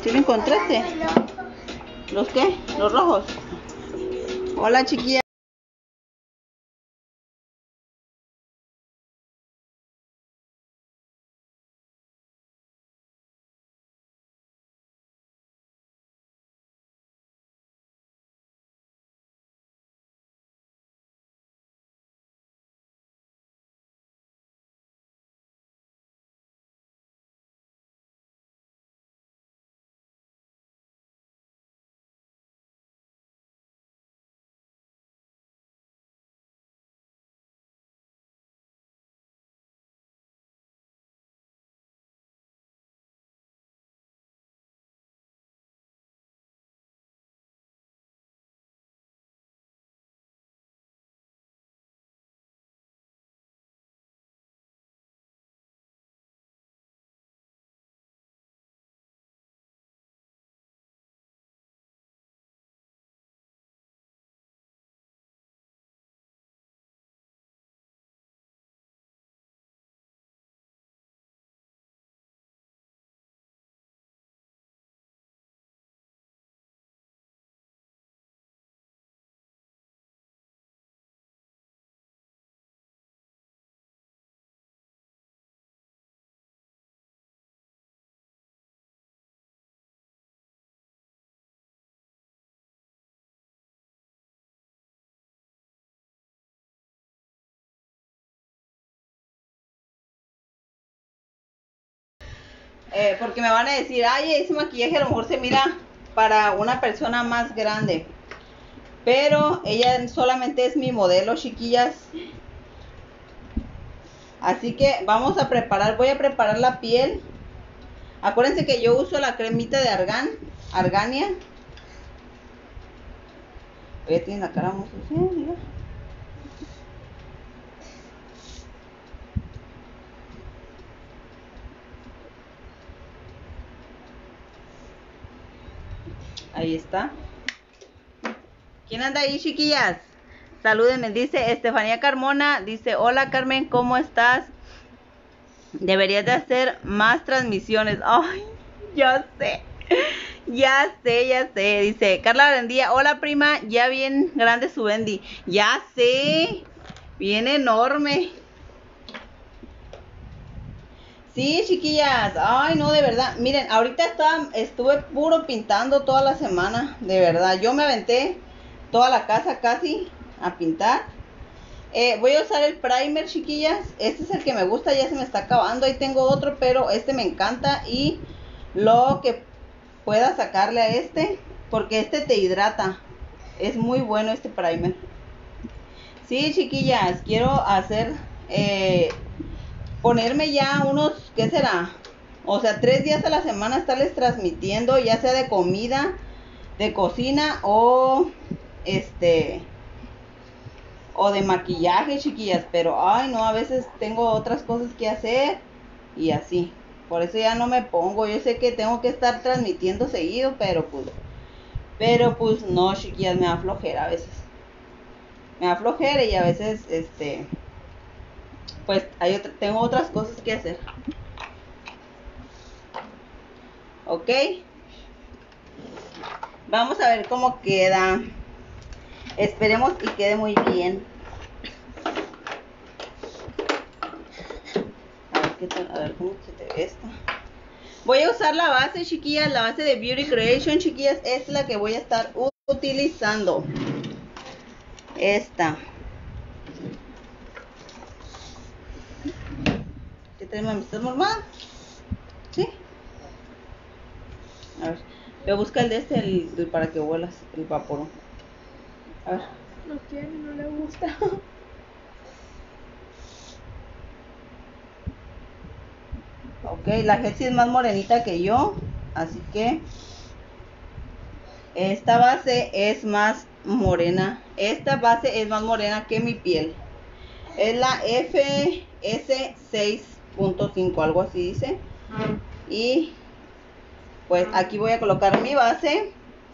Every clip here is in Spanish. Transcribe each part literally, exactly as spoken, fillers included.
¿Sí lo encontraste? ¿Los qué? ¿Los rojos? Hola, chiquilla. Eh, porque me van a decir, ay, ese maquillaje a lo mejor se mira para una persona más grande. Pero ella solamente es mi modelo, chiquillas. Así que vamos a preparar, voy a preparar la piel. Acuérdense que yo uso la cremita de argán, Argania. Ella tiene la cara muy sucia, mira. Ahí está. ¿Quién anda ahí, chiquillas? Salúdenme, dice Estefanía Carmona. Dice, hola Carmen, ¿cómo estás? Deberías de hacer más transmisiones. Ay, ya sé. Ya sé, ya sé. Dice Carla Arendía, hola prima, ya bien grande su Bendy. Ya sé. Bien enorme. Sí, chiquillas. Ay, no, de verdad. Miren, ahorita estaba, estuve puro pintando toda la semana. De verdad. Yo me aventé toda la casa casi a pintar. Eh, voy a usar el primer, chiquillas. Este es el que me gusta, ya se me está acabando. Ahí tengo otro, pero este me encanta. Y lo que pueda sacarle a este, porque este te hidrata. Es muy bueno este primer. Sí, chiquillas, quiero hacer... Eh, ponerme ya unos, ¿qué será? O sea, tres días a la semana estarles transmitiendo, ya sea de comida, de cocina o este o de maquillaje, chiquillas. Pero ay no, a veces tengo otras cosas que hacer y así. Por eso ya no me pongo. Yo sé que tengo que estar transmitiendo seguido, pero pues pero pues no, chiquillas, me da flojera a veces. Me da flojera y a veces este pues hay otra, tengo otras cosas que hacer. Ok, vamos a ver cómo queda. Esperemos y quede muy bien. A ver, ¿qué tal? A ver cómo se te ve esta. Voy a usar la base, chiquillas, la base de Beauty Creation, chiquillas. Esta es la que voy a estar utilizando. Esta. ¿Qué tal, mami? ¿Estás mormada? ¿Sí? A ver, voy a buscar el de este, el, el para que huelas, el vapor. A ver. No quiere, no le gusta. Ok, la Jessie es más morenita que yo, así que esta base es más morena. Esta base es más morena que mi piel. Es la F S seis punto cinco, algo así dice. Y pues aquí voy a colocar mi base.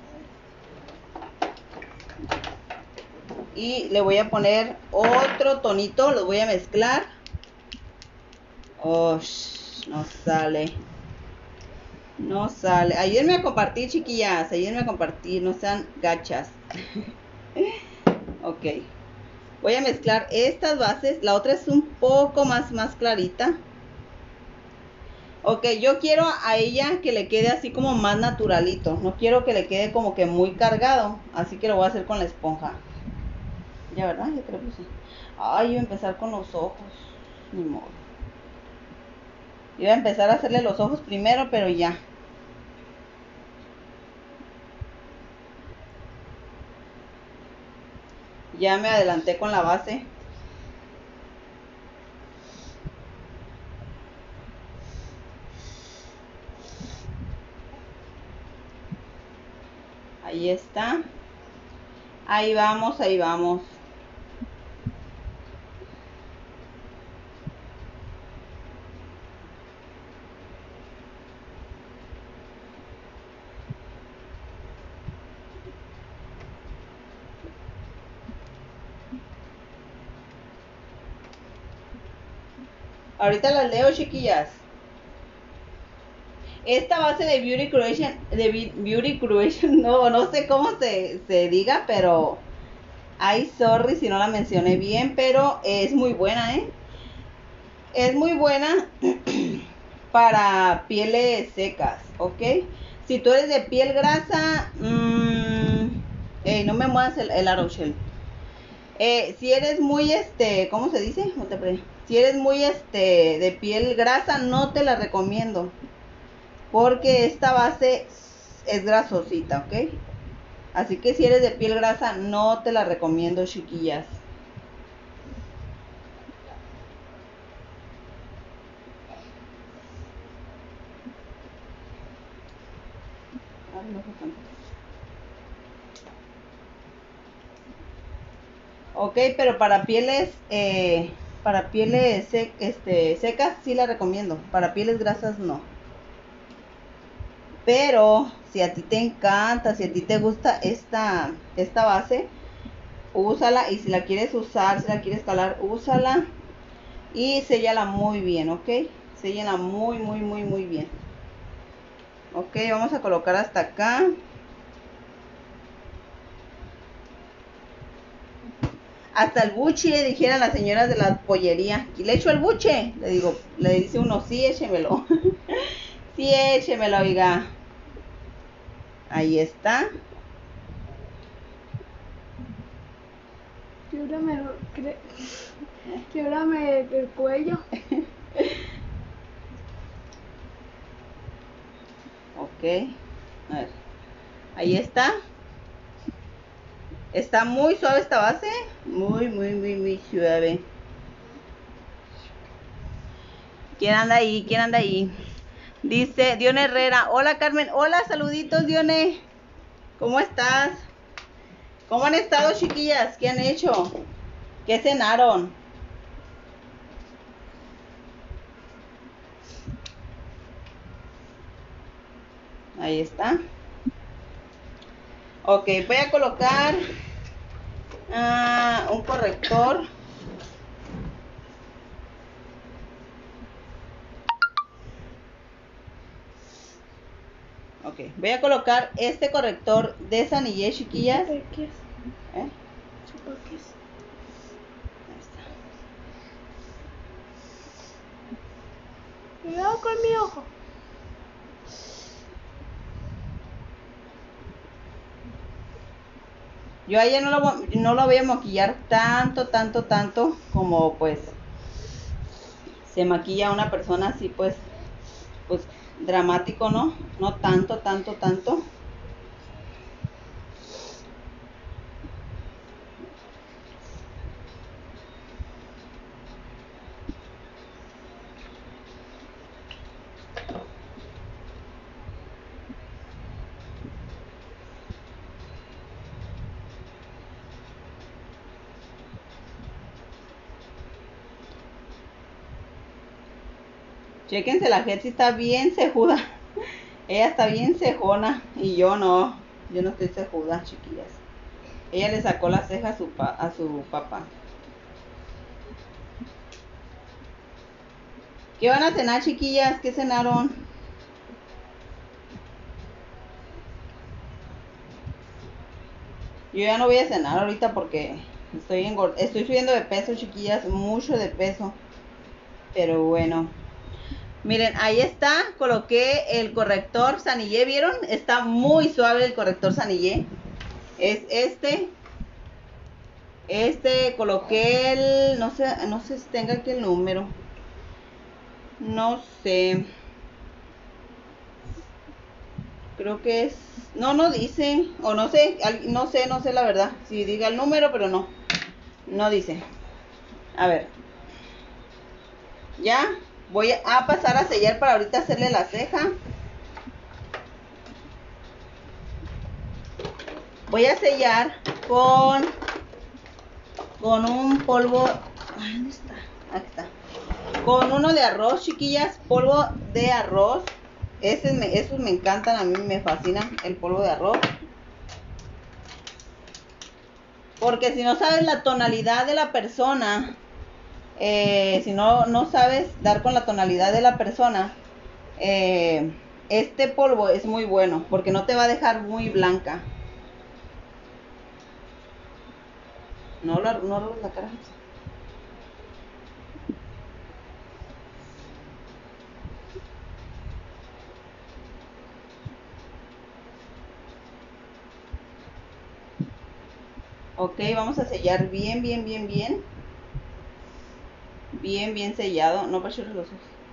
Y le voy a poner otro tonito, lo voy a mezclar. Oh, no sale. No sale. Ayúdenme a compartir, chiquillas. Ayúdenme a compartir. No sean gachas. Ok. Voy a mezclar estas bases. La otra es un poco más, más clarita. Ok, yo quiero a ella que le quede así como más naturalito. No quiero que le quede como que muy cargado. Así que lo voy a hacer con la esponja. Ya, ¿verdad? Ya te lo puse. Ay, iba a empezar con los ojos. Ni modo. Iba a empezar a hacerle los ojos primero, pero ya. Ya me adelanté con la base. Ahí está. Ahí vamos, ahí vamos. Ahorita las leo, chiquillas. Esta base de Beauty Creation, de Beauty Creation, no, no sé cómo se, se diga, pero ay, sorry si no la mencioné bien, pero es muy buena, ¿eh? Es muy buena para pieles secas, ¿ok? Si tú eres de piel grasa, mmm, hey, no me muevas el, el Aroshel. Eh, si eres muy, este, ¿cómo se dice? Si eres muy, este, de piel grasa, no te la recomiendo. Porque esta base es grasosita, ¿ok? Así que si eres de piel grasa, no te la recomiendo, chiquillas. Ok, pero para pieles, eh, para pieles sec, este, secas sí la recomiendo. Para pieles grasas no. Pero si a ti te encanta, si a ti te gusta esta, esta base, úsala. Y si la quieres usar, si la quieres calar, úsala. Y séllala muy bien, ¿ok? Séllala muy, muy, muy, muy bien. Ok, vamos a colocar hasta acá. Hasta el buche, le dijeron las señoras de la pollería. ¿Y le echo el buche? Le digo, le dice uno, sí, échemelo. Sí, échemelo, oiga. Ahí está. Quiebrame, quiebrame el cuello. Ok. A ver. Ahí está. Está muy suave esta base. Muy, muy, muy, muy suave. ¿Quién anda ahí? ¿Quién anda ahí? Dice Dione Herrera. Hola, Carmen. Hola, saluditos, Dione. ¿Cómo estás? ¿Cómo han estado, chiquillas? ¿Qué han hecho? ¿Qué cenaron? Ahí está. Ok, voy a colocar uh, un corrector. Ok, voy a colocar este corrector de Sanillé, chiquillas. ¿Eh? Cuidado con mi ojo. Yo a ella no lo, no lo voy a maquillar tanto, tanto, tanto como pues se maquilla una persona así pues, pues dramático, ¿no? No tanto, tanto, tanto. Chéquense, la Jetsi está bien cejuda. Ella está bien cejona y yo no. Yo no estoy cejuda, chiquillas. Ella le sacó la ceja a su, pa, a su papá. ¿Qué van a cenar, chiquillas? ¿Qué cenaron? Yo ya no voy a cenar ahorita porque estoy engord estoy subiendo de peso, chiquillas, mucho de peso. Pero bueno. Miren, ahí está, coloqué el corrector Sanillé, ¿vieron? Está muy suave el corrector Sanillé. Es este. Este, coloqué el, no sé, no sé si tenga aquí el número. No sé. Creo que es, no, no dice, o no sé, no sé, no sé la verdad. Si diga el número, pero no, no dice. A ver. Ya, voy a pasar a sellar para ahorita hacerle la ceja. Voy a sellar con con un polvo. Ay, ¿dónde está? Aquí está. Con uno de arroz, chiquillas, polvo de arroz. Ese me, esos me encantan, a mí me fascinan el polvo de arroz. Porque si no sabes la tonalidad de la persona, eh, si no, no sabes dar con la tonalidad de la persona, eh, este polvo es muy bueno porque no te va a dejar muy blanca. No lo no lo la cara. Ok, vamos a sellar bien, bien, bien, bien. Bien, bien sellado. No para los ojos.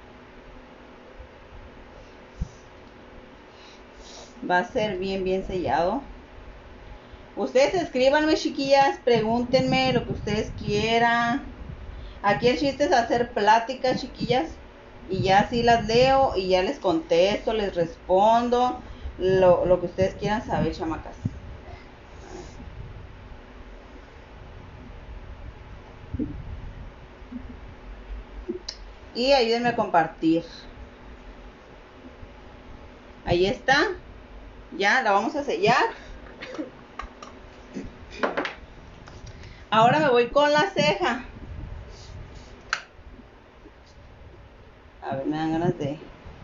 Va a ser bien, bien sellado. Ustedes escríbanme, chiquillas, pregúntenme lo que ustedes quieran. Aquí el chiste es hacer pláticas, chiquillas. Y ya así las leo y ya les contesto, les respondo. Lo, lo que ustedes quieran saber, chamacas. Y ayúdenme a compartir. Ahí está. Ya la vamos a sellar. Ahora me voy con la ceja. A ver, me dan ganas de...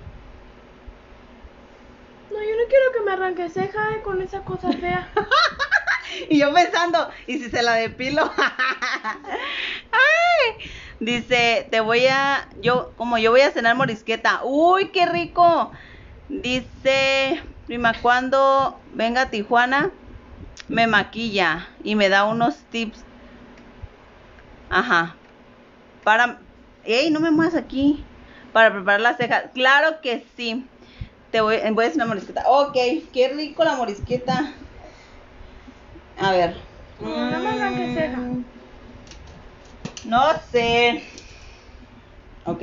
No, yo no quiero que me arranque ceja eh, con esa cosa fea. Y yo pensando, ¿y si se la depilo? Ay, dice, te voy a, yo, como yo voy a cenar morisqueta. Uy, qué rico. Dice, prima, cuando venga a Tijuana, me maquilla y me da unos tips. Ajá. Para, ey, no me muevas aquí. Para preparar las cejas. Claro que sí. Te voy, voy a hacer una morisqueta. Ok, qué rico la morisqueta. A ver. No, no me arranque ceja. No sé. Ok.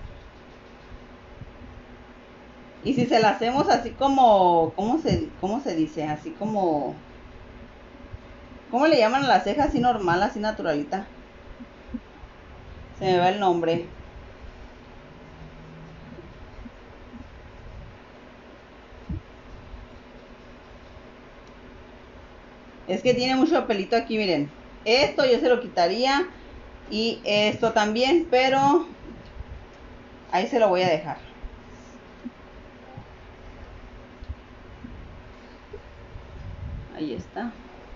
Y si se la hacemos así como, ¿cómo se, cómo se dice? Así como, ¿cómo le llaman a la ceja así normal, así naturalita? Se me va el nombre. Es que tiene mucho pelito aquí, miren. Esto yo se lo quitaría y esto también, pero ahí se lo voy a dejar. Ahí está.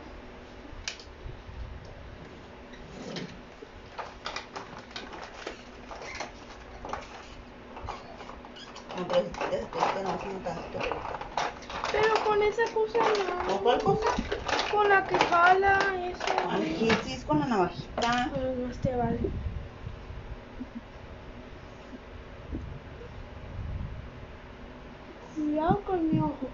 No, pero si te este no, sino tantito pelito. Pero con esa cosa no. ¿Con cuál cosa? Con la que jala, eso. Ay, ¿qué sí es con la navajita? Bueno, más te vale. Cuidado con mi ojo.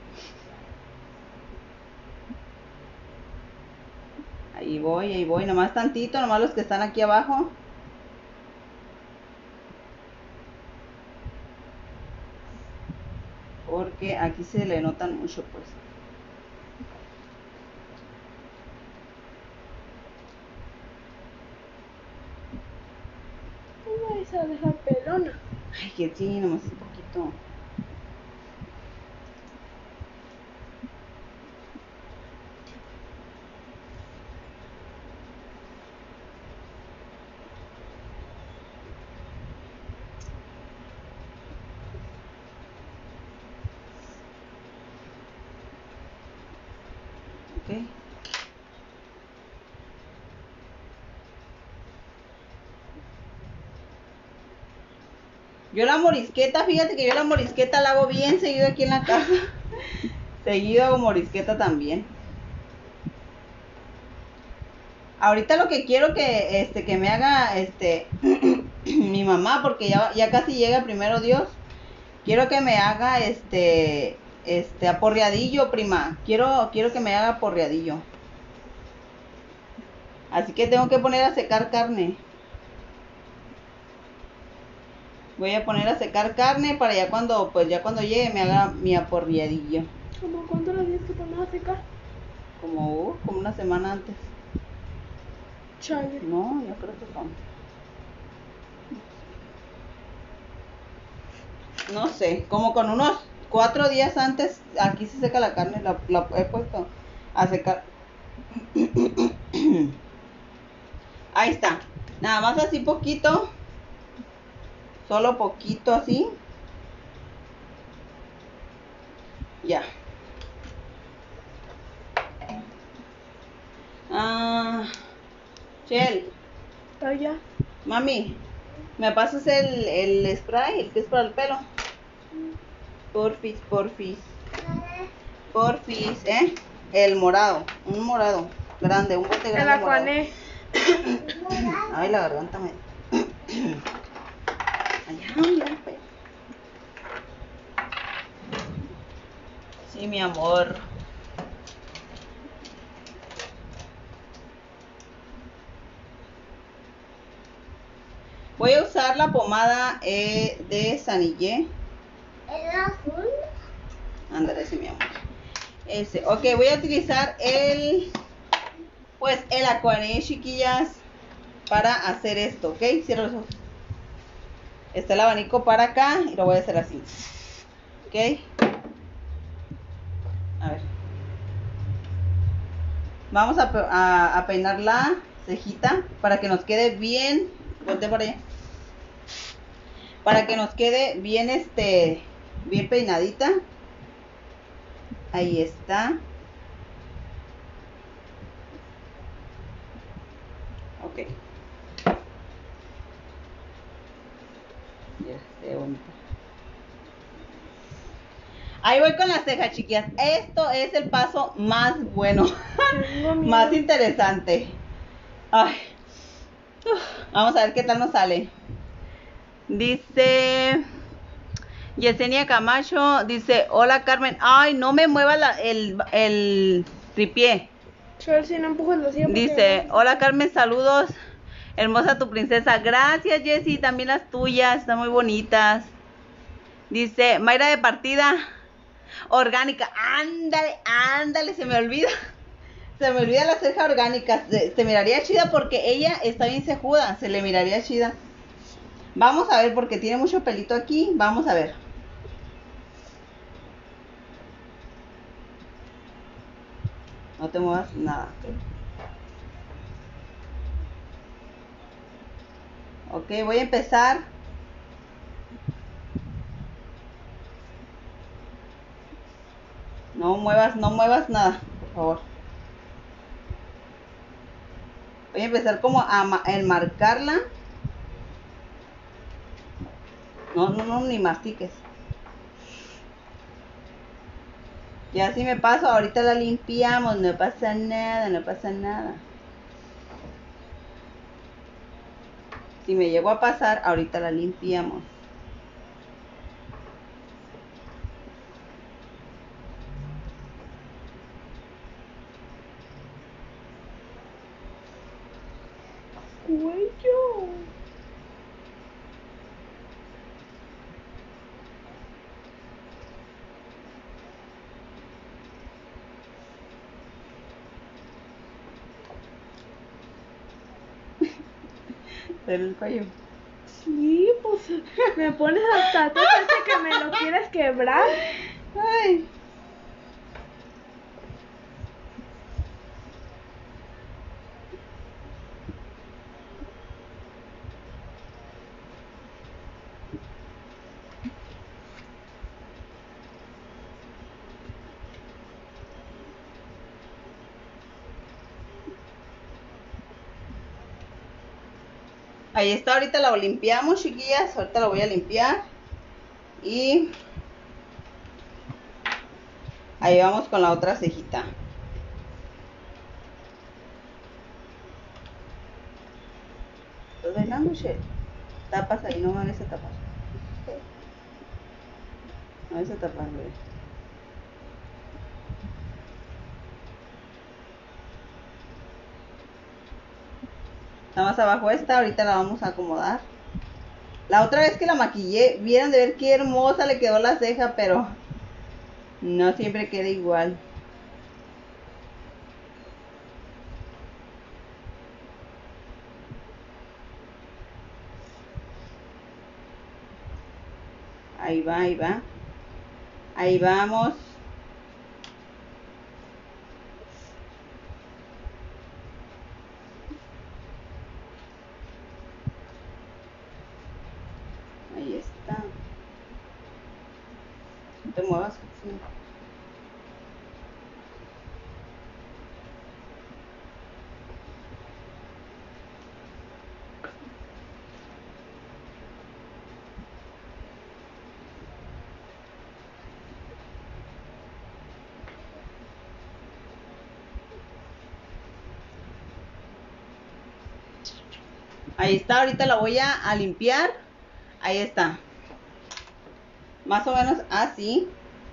Ahí voy, ahí voy, nomás tantito, nomás los que están aquí abajo. Porque aquí se le notan mucho, pues. No me vas a dejar pelona. Ay, que sí, nomás un poquito. Ok. Yo la morisqueta, fíjate que yo la morisqueta la hago bien seguido aquí en la casa. Seguido hago morisqueta también. Ahorita lo que quiero que este que me haga este mi mamá, porque ya, ya casi llega primero Dios. Quiero que me haga este este aporreadillo, prima. Quiero quiero que me haga aporreadillo. Así que tengo que poner a secar carne. Voy a poner a secar carne para ya cuando pues ya cuando llegue me haga mi aporreadillo. ¿Cómo cuánto lo tienes que poner a secar? Como uh, como una semana antes. Chale. No, yo creo que son. No sé, como con unos cuatro días antes, aquí se seca la carne, la, la he puesto a secar. Ahí está, nada más así poquito, solo poquito así. Ya. Ah, Chel, Ah, ya. mami, ¿me pasas el, el spray, el que es para el pelo? Porfis, porfis. Porfis, ¿eh? El morado, un morado grande, un bote El grande morado. Aquané. Ay, la garganta me... Allá, mira, pues. Sí, mi amor. Voy a usar la pomada eh, de Sanillé. ¿El azul? Ándale, sí, mi amor. Ese. Ok, voy a utilizar el... Pues el Aquané, chiquillas, para hacer esto, ¿ok? Cierra los ojos. Está el abanico para acá y lo voy a hacer así. ¿Ok? A ver. Vamos a, pe- a, a peinar la cejita para que nos quede bien. Voltea para allá. Para que nos quede bien, este, bien peinadita. Ahí está. Ok. Ya esté bonita. Ahí voy con las cejas, chiquillas. Esto es el paso más bueno. Tengo miedo. Más interesante. Ay. Uf, vamos a ver qué tal nos sale. Dice Yesenia Camacho, dice, hola Carmen. Ay, no me mueva la- el, el tripié. Chale, si no empujas la silla porque Dice, me- hola Carmen, saludos. Hermosa tu princesa. Gracias, Jessie. También las tuyas. Están muy bonitas. Dice, Mayra de partida. Orgánica. Ándale, ándale. Se me olvida. Se me olvida la ceja orgánica. Se, se miraría chida porque ella está bien cejuda. Se le miraría chida. Vamos a ver porque tiene mucho pelito aquí. Vamos a ver. No te muevas nada. Ok, voy a empezar. No muevas, no muevas nada, por favor. Voy a empezar como a ma- a enmarcarla. No, no, no, ni mastiques. Y así me paso, ahorita la limpiamos, no pasa nada, no pasa nada. Si me llego a pasar, ahorita la limpiamos. Cuello. El cuello. Sí, pues me pones hasta atrás, parece que me lo quieres quebrar. Ay. Ahí está, ahorita la limpiamos, chiquillas. Ahorita la voy a limpiar. Y ahí vamos con la otra cejita. ¿Estás bailando, Shell? Tapas ahí, no me vayas a tapar. No vayas a tapar, bebé. Está más abajo esta, ahorita la vamos a acomodar. La otra vez que la maquillé, vieron de ver qué hermosa le quedó la ceja, pero no siempre queda igual. Ahí va, ahí va. Ahí vamos. Ahí está. No te muevas. Sí. Ahí está, ahorita la voy a, a limpiar. Ahí está. Más o menos así.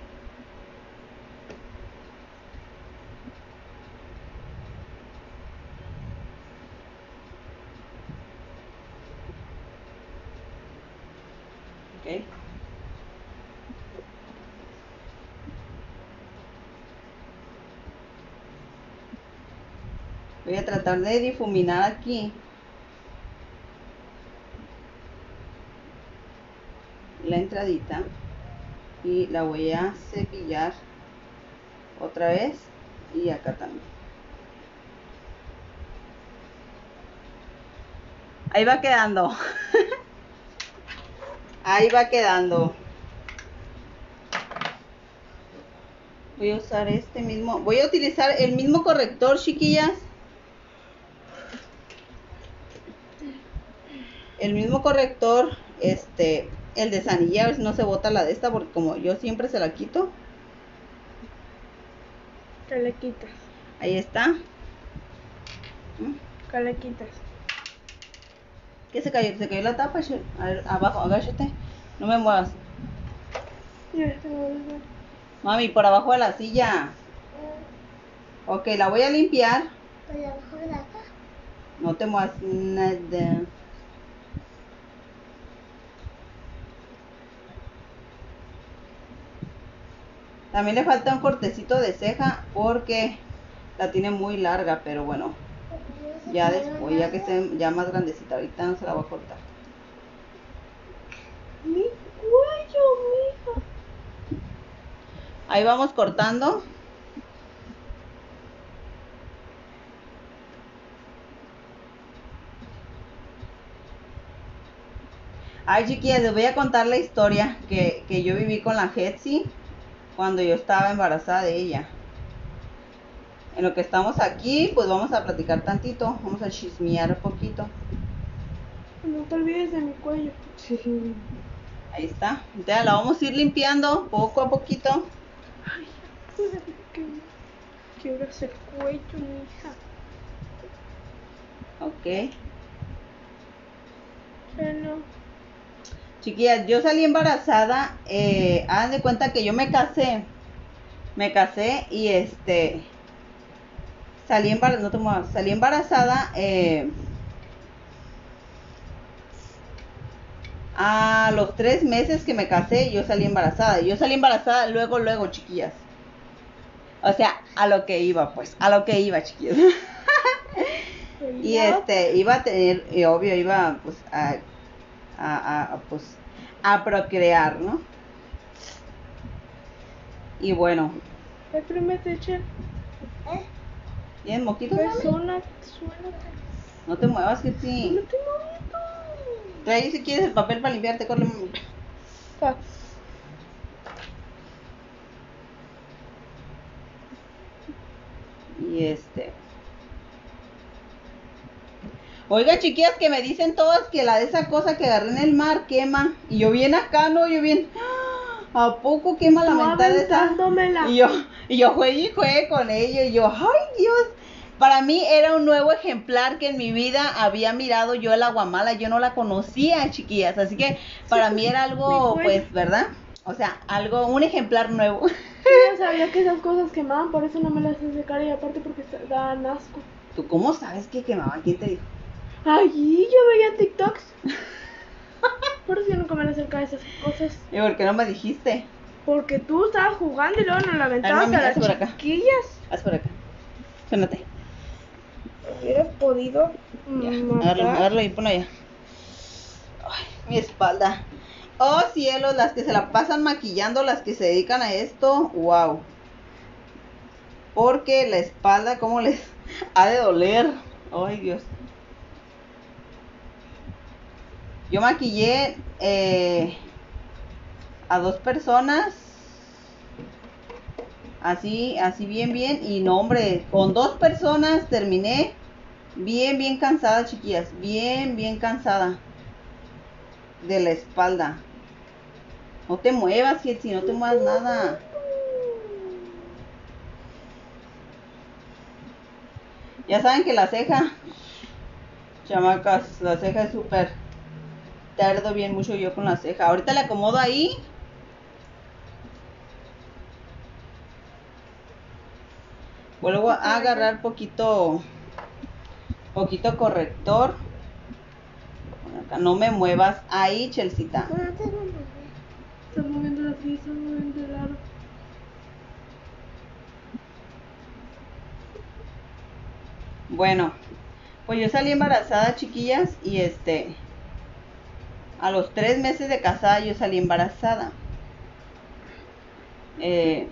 Ok. Voy a tratar de difuminar aquí la entradita y la voy a cepillar otra vez y acá también. Ahí va quedando. Ahí va quedando. Voy a usar este mismo. Voy a utilizar el mismo corrector, chiquillas. El mismo corrector, este, el de Sanilla, a ver si no se bota la de esta, porque como yo siempre se la quito. ¿Qué le quitas? Ahí está. ¿Mm? ¿Qué le quitas? ¿Qué se cayó? Se cayó la tapa. A ver, abajo, agáchate. No me muevas. Ya está, ya. Mami, por abajo de la silla. Ok, la voy a limpiar. Por abajo de acá. No te muevas nada. También le falta un cortecito de ceja porque la tiene muy larga, pero bueno. Ya después, ya que esté ya más grandecita, ahorita no se la voy a cortar. Mi cuello, mija. Ahí vamos cortando. Ay, chiquillas, les voy a contar la historia que, que yo viví con la Hetzi cuando yo estaba embarazada de ella. En lo que estamos aquí, pues vamos a platicar tantito, vamos a chismear un poquito. No te olvides de mi cuello. Ahí está. Entonces la vamos a ir limpiando poco a poquito. Ay, que quiero hacer cuello, mija. Ok. Bueno, Chiquillas, yo salí embarazada, eh, hagan de cuenta que yo me casé, me casé y este, salí embarazada, no te muevas, salí embarazada, eh, a los tres meses que me casé, yo salí embarazada, yo salí embarazada luego, luego, chiquillas, o sea, a lo que iba, pues, a lo que iba, chiquillas, y este, iba a tener, y obvio, iba, pues, a, a, a, pues, a procrear, ¿no? Y bueno. ¿qué primero te eché? ¿Eh? ¿Tienes moquitos, Pues mami? suena, suena. No te muevas, que No sí. me estoy moviendo. Trae si quieres el papel para limpiarte, corre. Pa. Y este. Oiga, chiquillas, que me dicen todas que la de esa cosa que agarré en el mar quema. Y yo bien acá, ¿no? Yo bien... ¿A poco quema la Tú mentada esa? aventándomela. Y yo, y yo juegue y juegue con ello. Y yo, ¡ay, Dios! Para mí era un nuevo ejemplar que en mi vida había mirado yo el aguamala. Yo no la conocía, chiquillas. Así que para mí era algo, Muy bueno. pues, ¿verdad? O sea, algo, un ejemplar nuevo. Yo ya sabía que esas cosas quemaban, por eso no me las hice secar y aparte porque se- daban asco. ¿Tú cómo sabes que quemaba? ¿Quién te dijo? Ay, yo veía TikToks. Por eso yo nunca me le acercaba a esas cosas. ¿Y por qué no me dijiste? Porque tú estabas jugando y luego nos la aventabas mami, a las haz por acá. chiquillas. Haz por acá. Suénate. Hubieras podido Ya, matar. agárralo, agárralo y ponlo allá. Ay, mi espalda. Oh, cielos, las que se la pasan maquillando, las que se dedican a esto, wow. Porque la espalda, ¿cómo les ha de doler? Ay, Dios. Yo maquillé eh, a dos personas. Así, así bien, bien. Y no, hombre, con dos personas terminé bien, bien cansada, chiquillas. Bien, bien cansada de la espalda. No te muevas, si no te muevas nada. Ya saben que la ceja, chamacas, la ceja es súper... Tardo bien mucho yo con la ceja. Ahorita le acomodo ahí. Vuelvo a agarrar poquito, poquito corrector. Acá, no me muevas ahí, Chelsita. No te lo mueves. Estás moviendo la pieza, estás moviendo el aro. Bueno, pues yo salí embarazada, chiquillas, y este, a los tres meses de casada yo salí embarazada. Eh,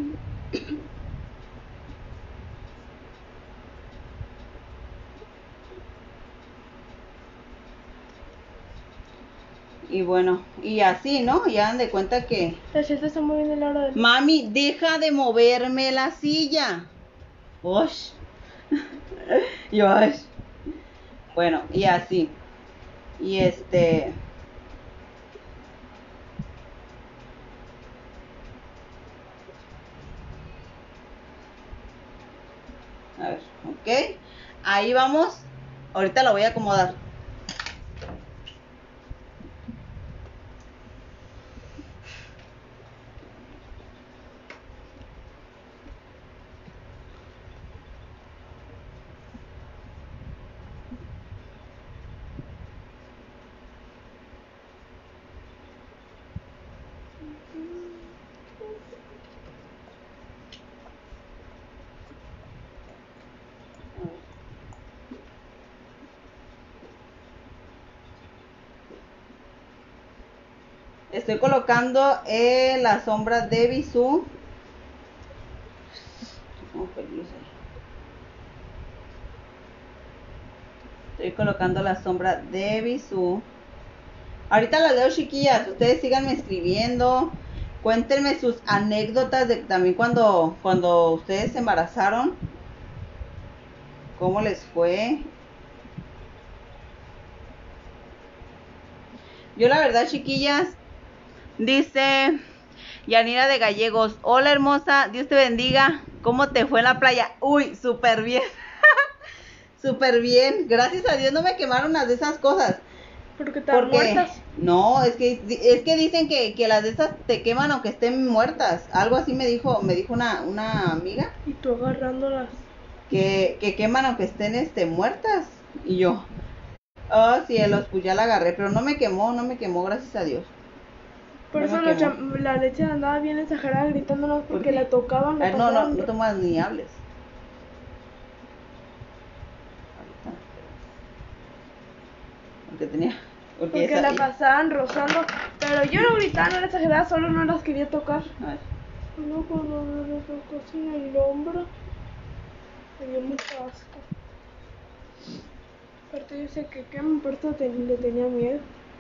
y bueno, y así, ¿no? Ya dan de cuenta que... La cheta está moviendo el aro del... Mami, deja de moverme la silla. Osh. Yo, osh. Bueno, y así. Y este... A ver, ok. Ahí vamos. Ahorita lo voy a acomodar. Estoy colocando eh, la sombra de Bisú. Oh, pelusa. Estoy colocando la sombra de Bisú. Ahorita las leo, chiquillas. Ustedes síganme escribiendo. Cuéntenme sus anécdotas de también cuando, cuando ustedes se embarazaron. ¿Cómo les fue? Yo la verdad, chiquillas, dice Yanira de Gallegos, hola hermosa, Dios te bendiga, ¿cómo te fue en la playa? Uy, súper bien, súper bien, gracias a Dios no me quemaron unas de esas cosas. Porque estaban Porque, muertas. no, es que, es que dicen que, que las de esas te queman aunque estén muertas, algo así me dijo, me dijo una, una amiga, Y tú agarrándolas. que, que queman aunque estén este, muertas, y yo, oh cielos, pues ya la agarré, pero no me quemó, no me quemó, gracias a Dios. Por No eso me la, quemó. cham- la leche andaba bien exagerada gritándonos ¿Por porque qué? la tocaban. A La ver, no, no, pasaban. no te muevas ni hables. Ahorita. Porque tenía. Porque, Porque esa, la y- pasaban rozando. Pero yo no gritaba, no era exagerada, solo no las quería tocar. a ver. Luego cuando me lo tocó así en el hombro, me dio mucho asco. Aparte dice que quema, aparte te- le tenía miedo.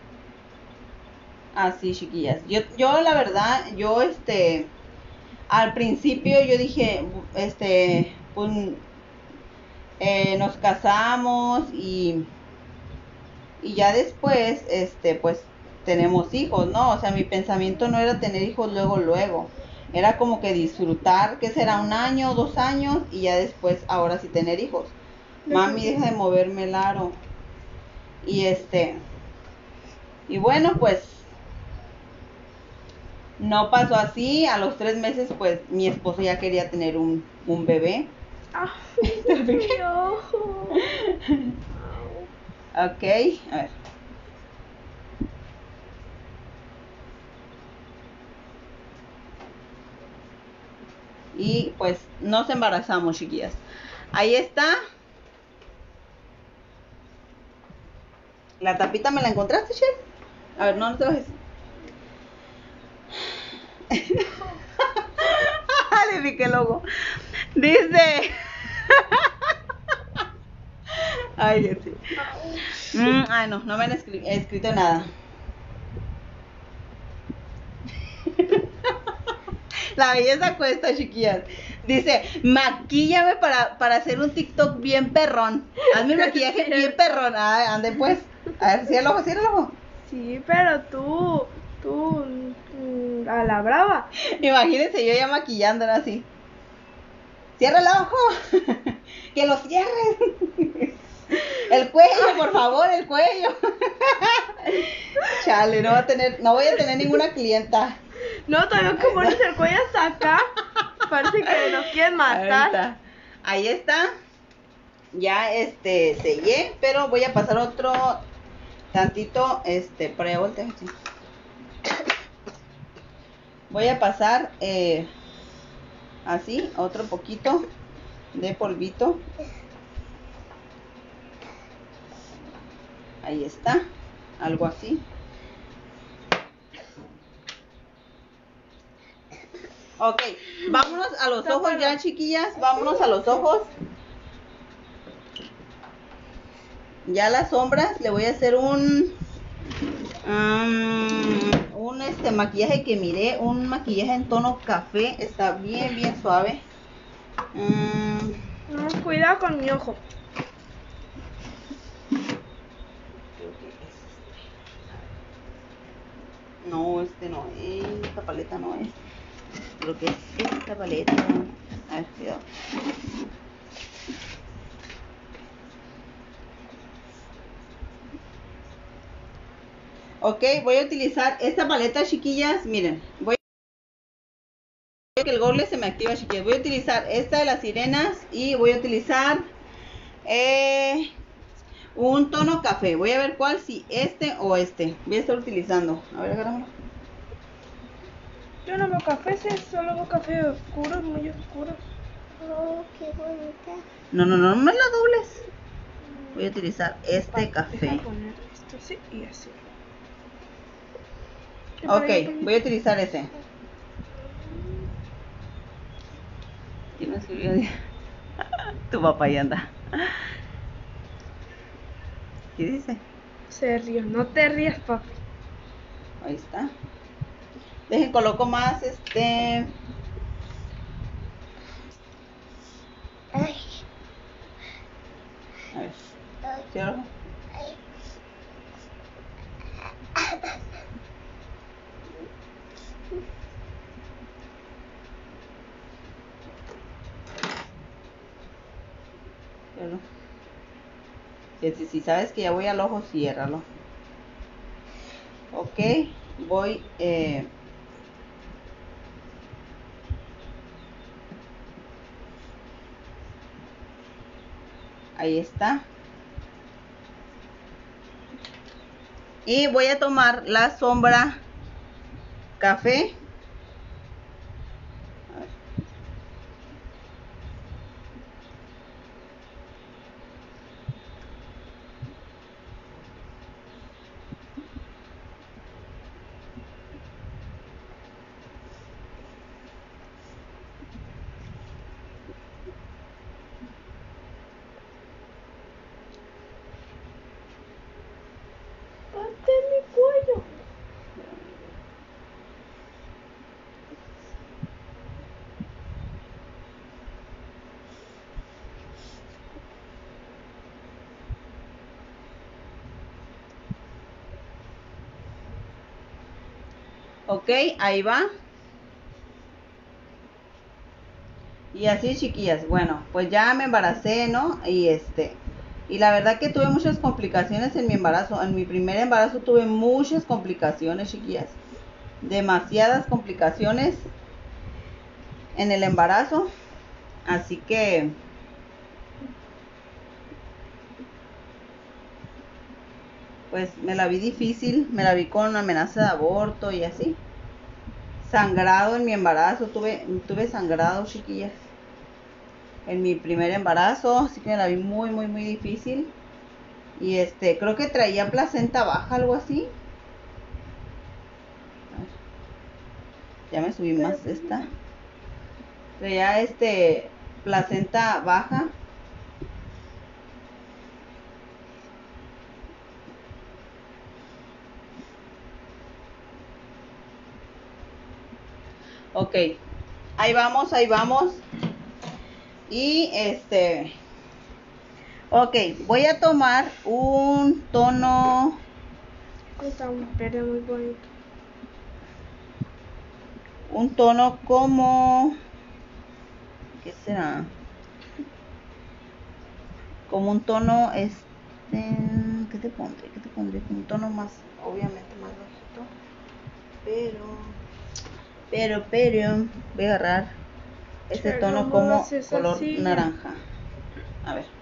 Ah, sí, chiquillas. Yo, yo la verdad, yo este. Al principio yo dije, este. Pues. eh, nos casamos y. y ya después, este, pues tenemos hijos, ¿no? O sea, mi pensamiento no era tener hijos luego, luego. Era como que disfrutar, que será un año, dos años, y ya después, ahora sí tener hijos. Mami, deja de moverme el aro. Y este, y bueno, pues no pasó así. A los tres meses, pues mi esposo ya quería tener un, un bebé. Ah, mi ojo. Ok, a ver. Y pues nos embarazamos, chiquillas. Ahí está. La tapita me la encontraste, Chef. A ver, no, no te bajes. Le piqué el logo. Dice. Ay, Dios mío. Mm, ay, no, no me han escri- escrito nada. La belleza cuesta, chiquillas. Dice, maquíllame para, para hacer un TikTok bien perrón. Hazme el maquillaje bien perrón. Ay, ande pues. A ver, cierra el ojo, cierra el ojo. Sí, pero tú, tú, mm, a la brava. Imagínense yo ya maquillándola así. Cierra el ojo. Que lo cierres. El cuello, por favor, el cuello. Chale, no va a tener, no voy a tener ninguna clienta. No, todavía que pones el cuello hasta acá. Parece que nos quieren matar. Ahorita. Ahí está. Ya este sellé, pero voy a pasar otro tantito, este, por ahí voltea, sí. Voy a pasar eh, así, otro poquito de polvito. Ahí está, algo así. Ok, vámonos a los ojos ya, chiquillas, vámonos a los ojos. Ya las sombras, le voy a hacer un um, un este maquillaje que miré, un maquillaje en tono café, está bien bien suave. Um, No, cuidado con mi ojo. no, este no es, esta paleta no es. Creo que es esta paleta. A ver, cuidado. Ok, voy a utilizar esta paleta, chiquillas. Miren, voy a que el goble se me activa, chiquillas. Voy a utilizar esta de las sirenas y voy a utilizar eh, un tono café. Voy a ver cuál, si este o este. Voy a estar utilizando. A ver, agárramelo. Yo no veo café, solo veo café oscuro, muy oscuro. Oh, qué bonita. No, no, no, no me la dobles. Voy a utilizar este Deja café. poner esto así y así. Y por Ok, ahí, por ahí. voy a utilizar ese. ¿Quién me escribió? Tu papá ya anda. ¿Qué dice? Se rió, no te rías, papi. Ahí está. Dejen, coloco más este. Ay, A ver, ay, cierra el ojo. ay. Ciérralo. Si, si, si sabes que ya voy al ojo, ciérralo. Ok, voy. Eh, ahí está. Y voy a tomar la sombra café. A ver. Ponte mi cuello. Ok, ahí va. Y así, chiquillas, bueno, pues ya me embaracé, ¿no? Y este, y la verdad que tuve muchas complicaciones en mi embarazo. En mi primer embarazo tuve muchas complicaciones, chiquillas. Demasiadas complicaciones en el embarazo. Así que, pues me la vi difícil, me la vi con amenaza de aborto y así. Sangrado en mi embarazo, tuve, tuve sangrado, chiquillas. En mi primer embarazo, así que me la vi muy, muy, muy difícil. Y este, creo que traía placenta baja, algo así. A ver, ya me subí más de esta. Traía este, placenta baja. Ok, ahí vamos, ahí vamos. Y este, ok, voy a tomar un tono, Está un verde muy bonito. un tono como, ¿qué será? Como un tono, este, ¿qué te pondré? ¿Qué te pondré? Un tono más, obviamente más bajito. Pero, pero, pero, voy a agarrar este Pero tono no como haces color así. naranja. A ver.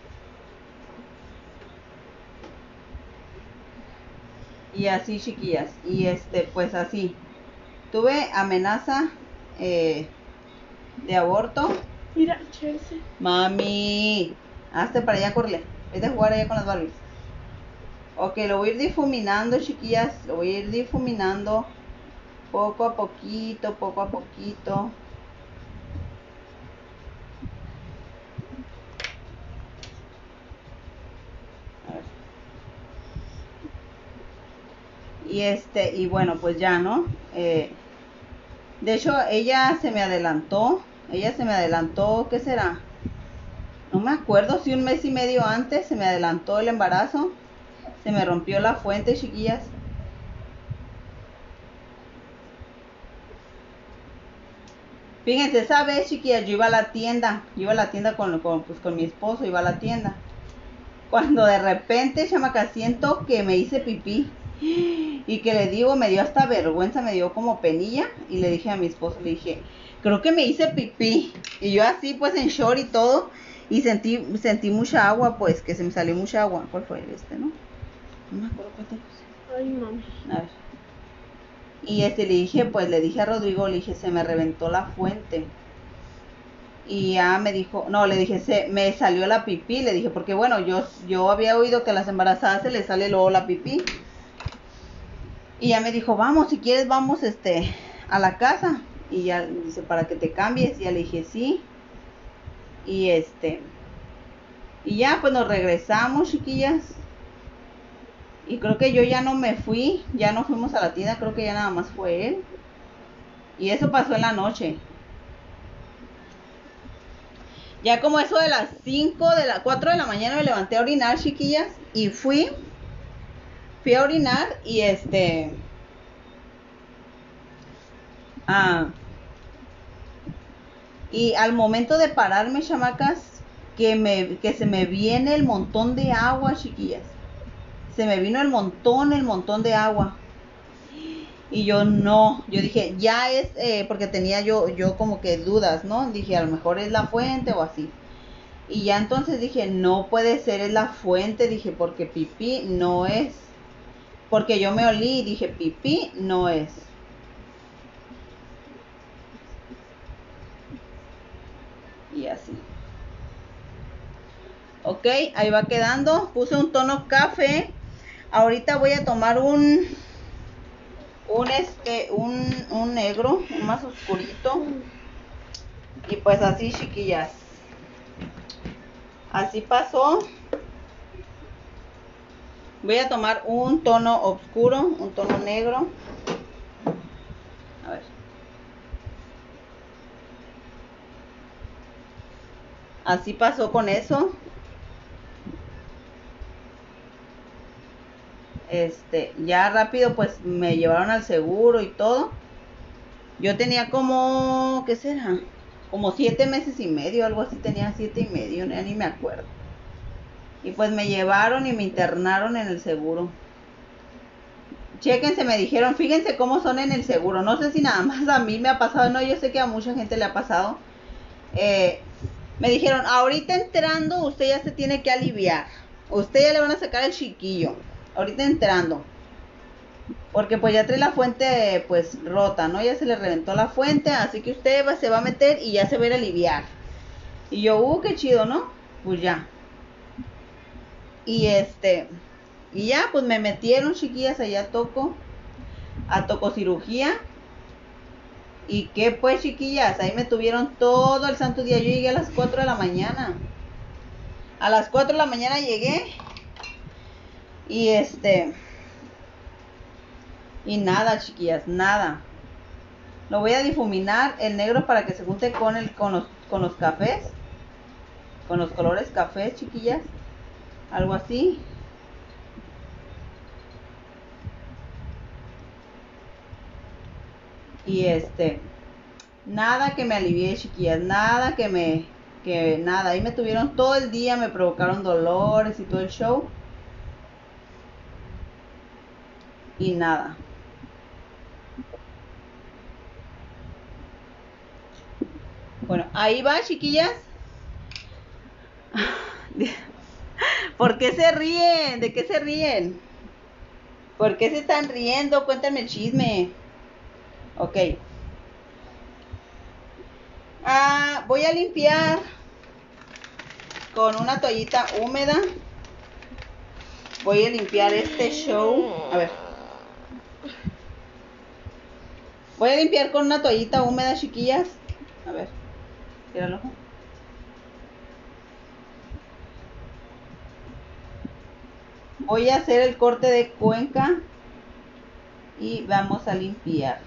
Y así, chiquillas. Y este, pues así. Tuve amenaza eh, de aborto. Mira, Chelsea. Mami, hazte para allá, corre. Vete a jugar allá con las Barbies. Ok, lo voy a ir difuminando, chiquillas. Lo voy a ir difuminando poco a poquito, poco a poquito. A ver. Y este, y bueno, pues ya, ¿no? Eh, de hecho, ella se me adelantó. Ella se me adelantó, ¿qué será? No me acuerdo si un mes y medio antes se me adelantó el embarazo. Se me rompió la fuente, chiquillas. Fíjense, esa vez, chiquillas, yo iba a la tienda. Yo iba a la tienda con, con, pues, con mi esposo, iba a la tienda. Cuando de repente, chamaca, siento que me hice pipí. Y que le digo, me dio hasta vergüenza, me dio como penilla. Y le dije a mi esposo, le dije, creo que me hice pipí. Y yo así, pues en short y todo. Y sentí, sentí mucha agua, pues, que se me salió mucha agua. ¿Cuál fue este, no? No me acuerdo cuál te puse. Ay, mami. A ver. Y este le dije, pues le dije a Rodrigo, le dije, se me reventó la fuente. Y ya me dijo, no, le dije, se me salió la pipí, le dije, porque bueno, yo, yo había oído que a las embarazadas se les sale luego la pipí. Y ya me dijo, vamos, si quieres vamos este a la casa. Y ya dice, para que te cambies. Y ya le dije, sí. Y este, y ya pues nos regresamos, chiquillas. Y creo que yo ya no me fui, ya no fuimos a la tienda, creo que ya nada más fue él. Y eso pasó en la noche. Ya como eso de las cinco, de las cuatro de la mañana me levanté a orinar, chiquillas. Y fui, fui a orinar y este... Ah, y al momento de pararme, chamacas, que, me, que se me viene el montón de agua, chiquillas. Se me vino el montón, el montón de agua. Y yo no, yo dije, ya es, eh, porque tenía yo, yo como que dudas, ¿no? Dije, a lo mejor es la fuente o así. Y ya entonces dije, no puede ser, es la fuente, dije, porque pipí no es. Porque yo me olí y dije, pipí no es. Y así. Ok, ahí va quedando. Puse un tono café. Ahorita voy a tomar un, un este, un, un negro, un más oscurito. Y pues así, chiquillas. Así pasó. Voy a tomar un tono oscuro, un tono negro. A ver. Así pasó con eso. Este, ya rápido pues me llevaron al seguro y todo. Yo tenía como, ¿qué será? Como siete meses y medio, algo así, tenía siete y medio, ya ni me acuerdo. Y pues me llevaron y me internaron en el seguro. Chéquense, me dijeron, fíjense cómo son en el seguro. No sé si nada más a mí me ha pasado, no, yo sé que a mucha gente le ha pasado. Eh, me dijeron, ahorita entrando usted ya se tiene que aliviar. Usted ya le van a sacar el chiquillo. Ahorita entrando. Porque pues ya trae la fuente pues rota, ¿no? Ya se le reventó la fuente, así que usted va, se va a meter y ya se va a ir a aliviar. Y yo, uh, qué chido, ¿no? Pues ya. Y este, y ya, pues me metieron, chiquillas, allá a Toco, a tococirugía. Y qué pues, chiquillas, ahí me tuvieron todo el santo día. Yo llegué a las cuatro de la mañana. A las cuatro de la mañana llegué. Y este, y nada, chiquillas, nada. Lo voy a difuminar el negro para que se junte con el con los con los cafés, con los colores cafés, chiquillas, algo así. Y este, nada que me alivie, chiquillas, nada que me que nada, ahí me tuvieron todo el día, me provocaron dolores y todo el show. Y nada. Bueno, ahí va, chiquillas. ¿Por qué se ríen? ¿De qué se ríen? ¿Por qué se están riendo? Cuéntame el chisme. Ok. Ah, voy a limpiar con una toallita húmeda. Voy a limpiar este show. A ver. Voy a limpiar con una toallita húmeda, chiquillas. A ver. Cierra el ojo. Voy a hacer el corte de cuenca y vamos a limpiar.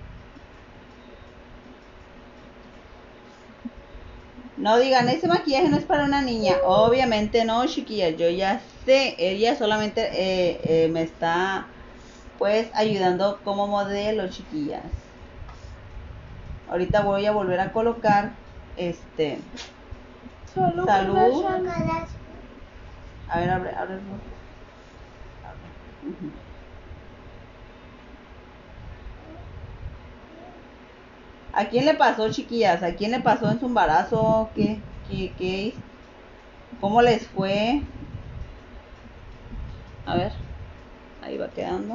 No digan, ese maquillaje no es para una niña. Obviamente no, chiquillas. Yo ya sé. Ella solamente eh, eh, me está, pues, ayudando como modelo, chiquillas. Ahorita voy a volver a colocar, este, Salud. salud. Chocolate. A ver, abre, abre. el ojo. Ujú. ¿A quién le pasó, chiquillas? ¿A quién le pasó en su embarazo? ¿Qué, qué, qué? ¿Cómo les fue? A ver, ahí va quedando.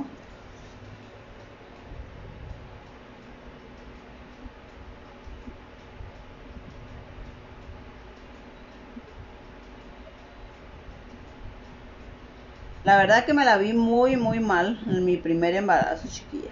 La verdad que me la vi muy, muy mal en mi primer embarazo, chiquillas.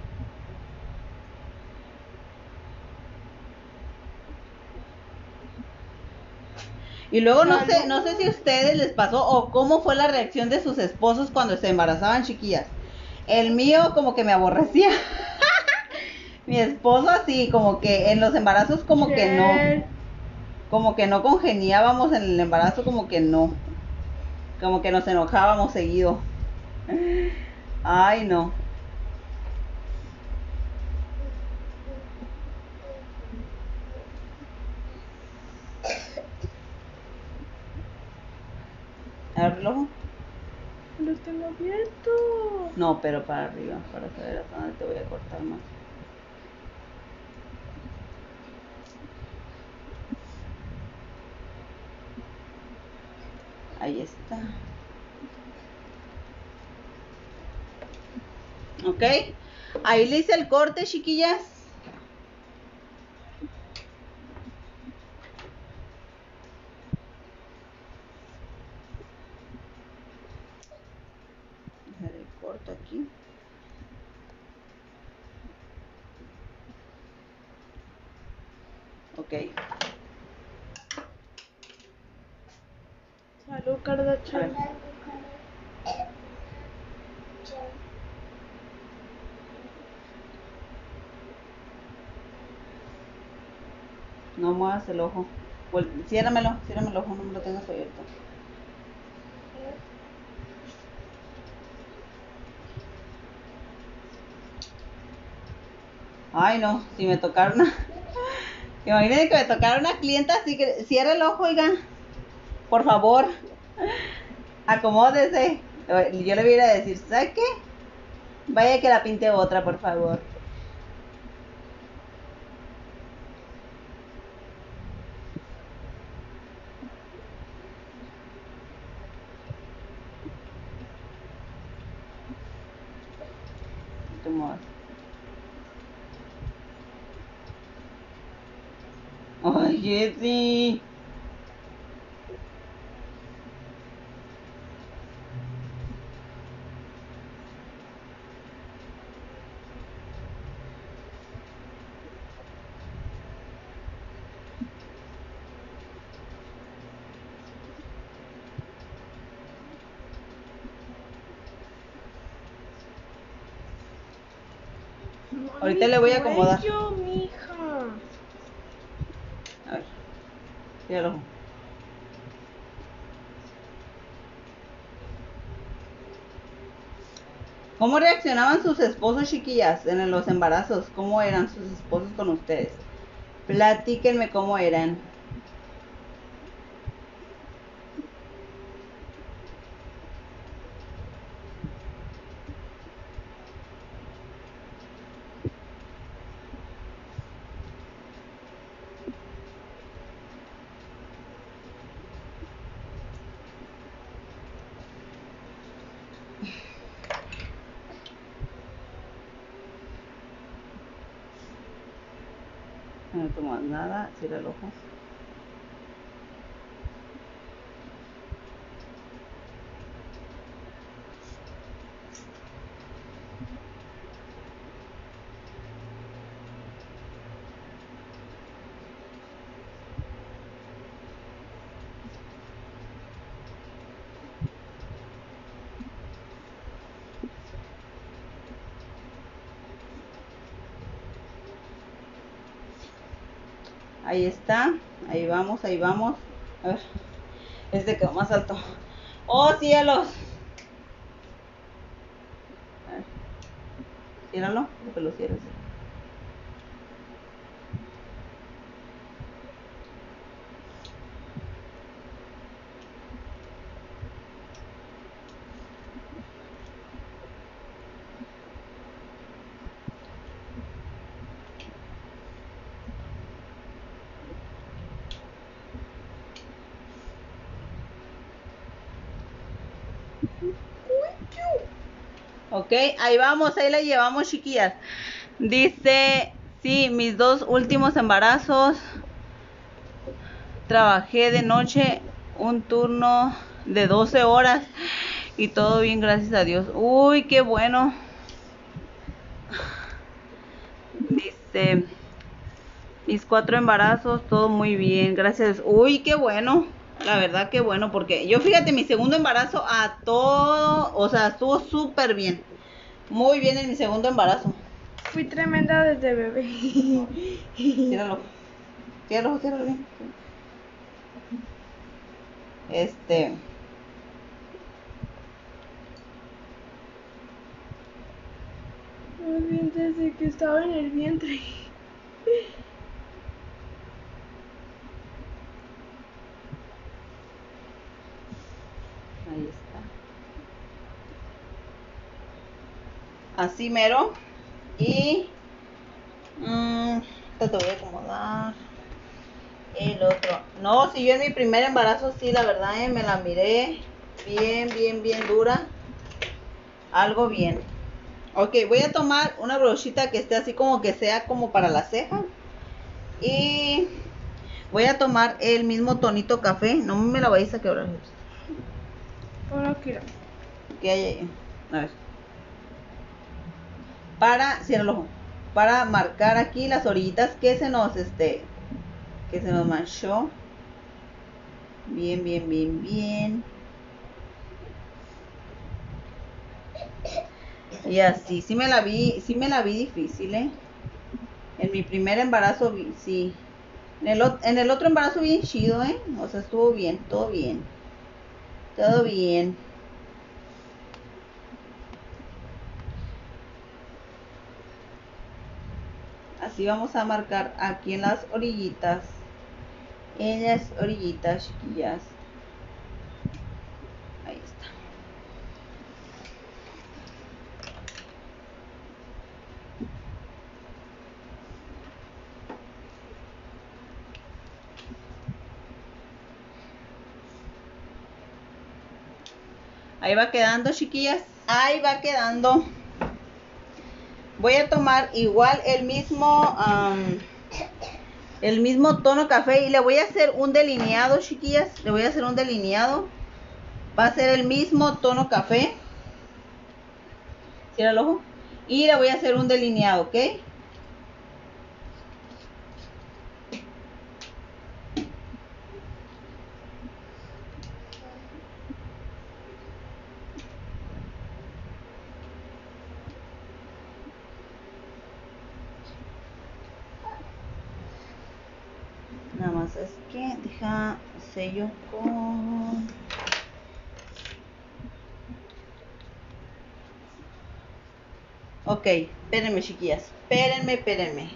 Y luego no sé, no sé si a ustedes les pasó o cómo fue la reacción de sus esposos cuando se embarazaban, chiquillas. El mío como que me aborrecía. Mi esposo así, como que en los embarazos como que no. Como que no congeniábamos en el embarazo, como que no. Como que nos enojábamos seguido. Ay, no. ¿Abre el ojo? Los tengo abiertos. No, pero para arriba, para saber hasta dónde te voy a cortar más. Ahí está. ¿Ok? Ahí le hice el corte, chiquillas. Dejar el corte aquí. Ok. Salud, A Kardashian. ver. No muevas el ojo. Vuel- Ciérramelo, ciérrame el ojo, no me lo tengas abierto. Ay, no, si me tocara una... Imagínate que me tocara una clienta así que... Cierra el ojo, oiga. Por favor. Acomódese. Yo le voy a decir, ¿sabe qué? Vaya que la pinte otra, por favor. Tomás. Ay, Jessy. Ahorita le voy a acomodar. Yo, mija. A ver. Cierra el ojo. ¿Cómo reaccionaban sus esposos, chiquillas, en los embarazos? ¿Cómo eran sus esposos con ustedes? Platíquenme cómo eran. No tomas nada, cierra el ojo. Ahí está, ahí vamos, ahí vamos. A ver, este quedó más alto. ¡Oh, cielos! A ver, ciérralo, que lo cierres. Ok, ahí vamos, ahí la llevamos, chiquillas. Dice, sí, mis dos últimos embarazos. Trabajé de noche un turno de doce horas y todo bien, gracias a Dios. Uy, qué bueno. Dice, mis cuatro embarazos, todo muy bien, gracias. Uy, qué bueno. La verdad, qué bueno, porque yo fíjate, mi segundo embarazo a todo, o sea, estuvo súper bien. Muy bien en mi segundo embarazo. Fui tremenda desde bebé. Ciérralo. Ciérralo, ciérralo bien. Este. Muy bien desde que estaba en el vientre. Ahí está. Así mero. Y. Mmm, te voy a acomodar. El otro. No, si yo en mi primer embarazo, sí, la verdad, eh, me la miré bien, bien, bien dura. Algo bien. Ok, voy a tomar una brochita que esté así como que sea como para la ceja. Y voy a tomar el mismo tonito café. No me la vayas a quebrar. Ahora quiero. ¿Qué hay ahí? A ver. Para, cierra el ojo. Para marcar aquí las orillitas que se nos, este, que se nos manchó. Bien, bien, bien, bien. Y así, sí me la vi, sí me la vi difícil, ¿eh? En mi primer embarazo, sí. En el, en el otro embarazo bien chido, ¿eh? O sea, estuvo bien, todo bien. Todo bien. Así vamos a marcar aquí en las orillitas. En las orillitas, chiquillas. Ahí está. Ahí va quedando, chiquillas. Ahí va quedando. Voy a tomar igual el mismo um, el mismo tono café y le voy a hacer un delineado, chiquillas. Le voy a hacer un delineado. Va a ser el mismo tono café. Cierra el ojo. Y le voy a hacer un delineado, ¿ok? Nada más es que deja sello con... Ok, espérenme, chiquillas. Espérenme, espérenme.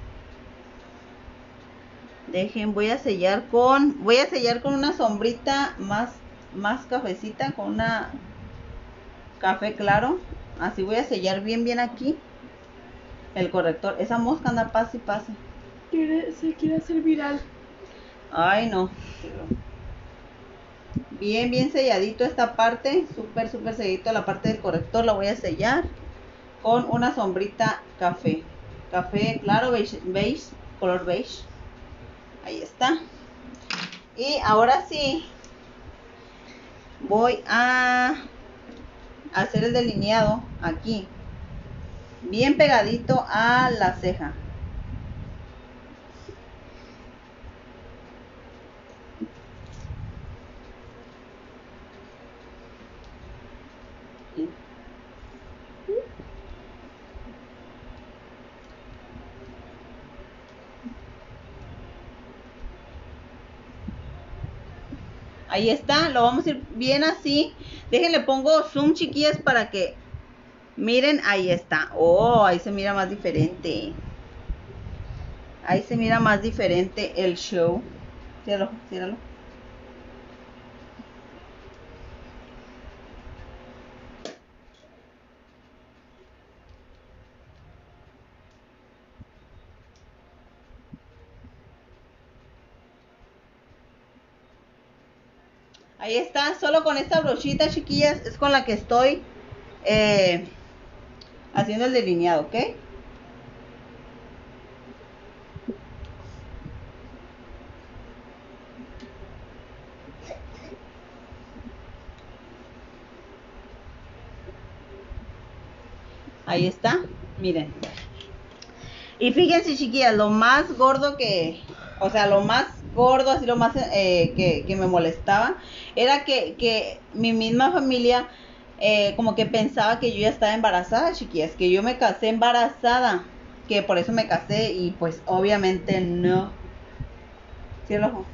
Dejen, voy a sellar con... Voy a sellar con una sombrita más, más cafecita, con una café claro. Así voy a sellar bien, bien aquí el corrector. Esa mosca anda pase y pase. Quiere, se quiere hacer viral. Ay, no. Bien, bien selladito esta parte. Súper, súper selladito la parte del corrector. La voy a sellar con una sombrita café. Café claro, beige, beige, color beige. Ahí está. Y ahora sí, voy a hacer el delineado aquí. Bien pegadito a la ceja. Ahí está, lo vamos a ir bien así. Déjenle pongo zoom, chiquillas, para que miren. Ahí está. Oh, ahí se mira más diferente. Ahí se mira más diferente el show. Ciérralo, ciérralo. Ahí está, solo con esta brochita, chiquillas, es con la que estoy eh, haciendo el delineado, ¿ok? Ahí está, miren. Y fíjense, chiquillas, lo más gordo que, o sea, lo más gordo, así lo más eh, que, que me molestaba, era que, que mi misma familia eh, como que pensaba que yo ya estaba embarazada, chiquillas, que yo me casé embarazada, que por eso me casé y pues obviamente no. ¿Sí el ojo?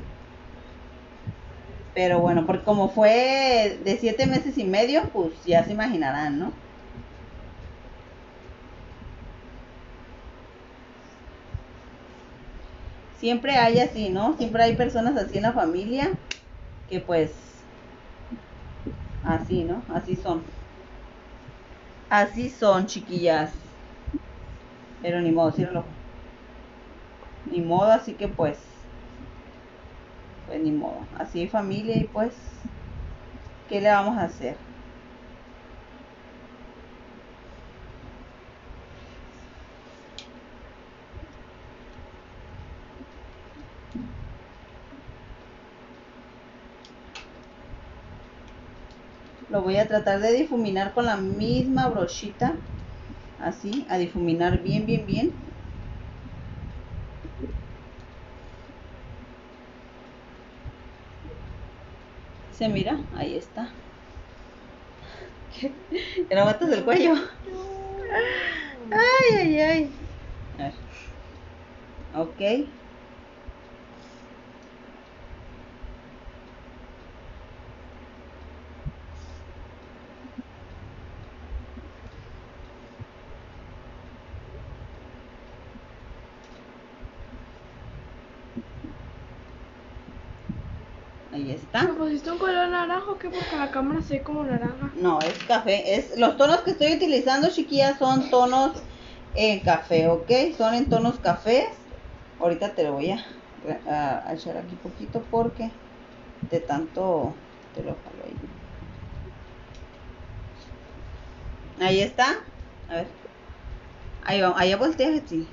Pero bueno, porque como fue de siete meses y medio, pues ya se imaginarán, ¿no? Siempre hay así, ¿no? Siempre hay personas así en la familia que pues así, ¿no? Así son. Así son, chiquillas. Pero ni modo, ciérralo. Ni modo, así que pues, pues ni modo. Así hay familia y pues, ¿qué le vamos a hacer? Lo voy a tratar de difuminar con la misma brochita. Así, a difuminar bien, bien, bien. Se mira, ahí está. ¿Qué? ¿Te no aguantas el cuello? Ay, ay, ay. A ver. Ok. Ahí está. ¿Me pusiste un color naranja o qué? Porque la cámara se ve como naranja. No, es café. Es, los tonos que estoy utilizando, chiquillas, son tonos en café, ¿ok? Son en tonos cafés. Ahorita te lo voy a, a- a echar aquí poquito porque de tanto te lo jalo ahí. Ahí está. A ver. Ahí va, allá voltea, sí.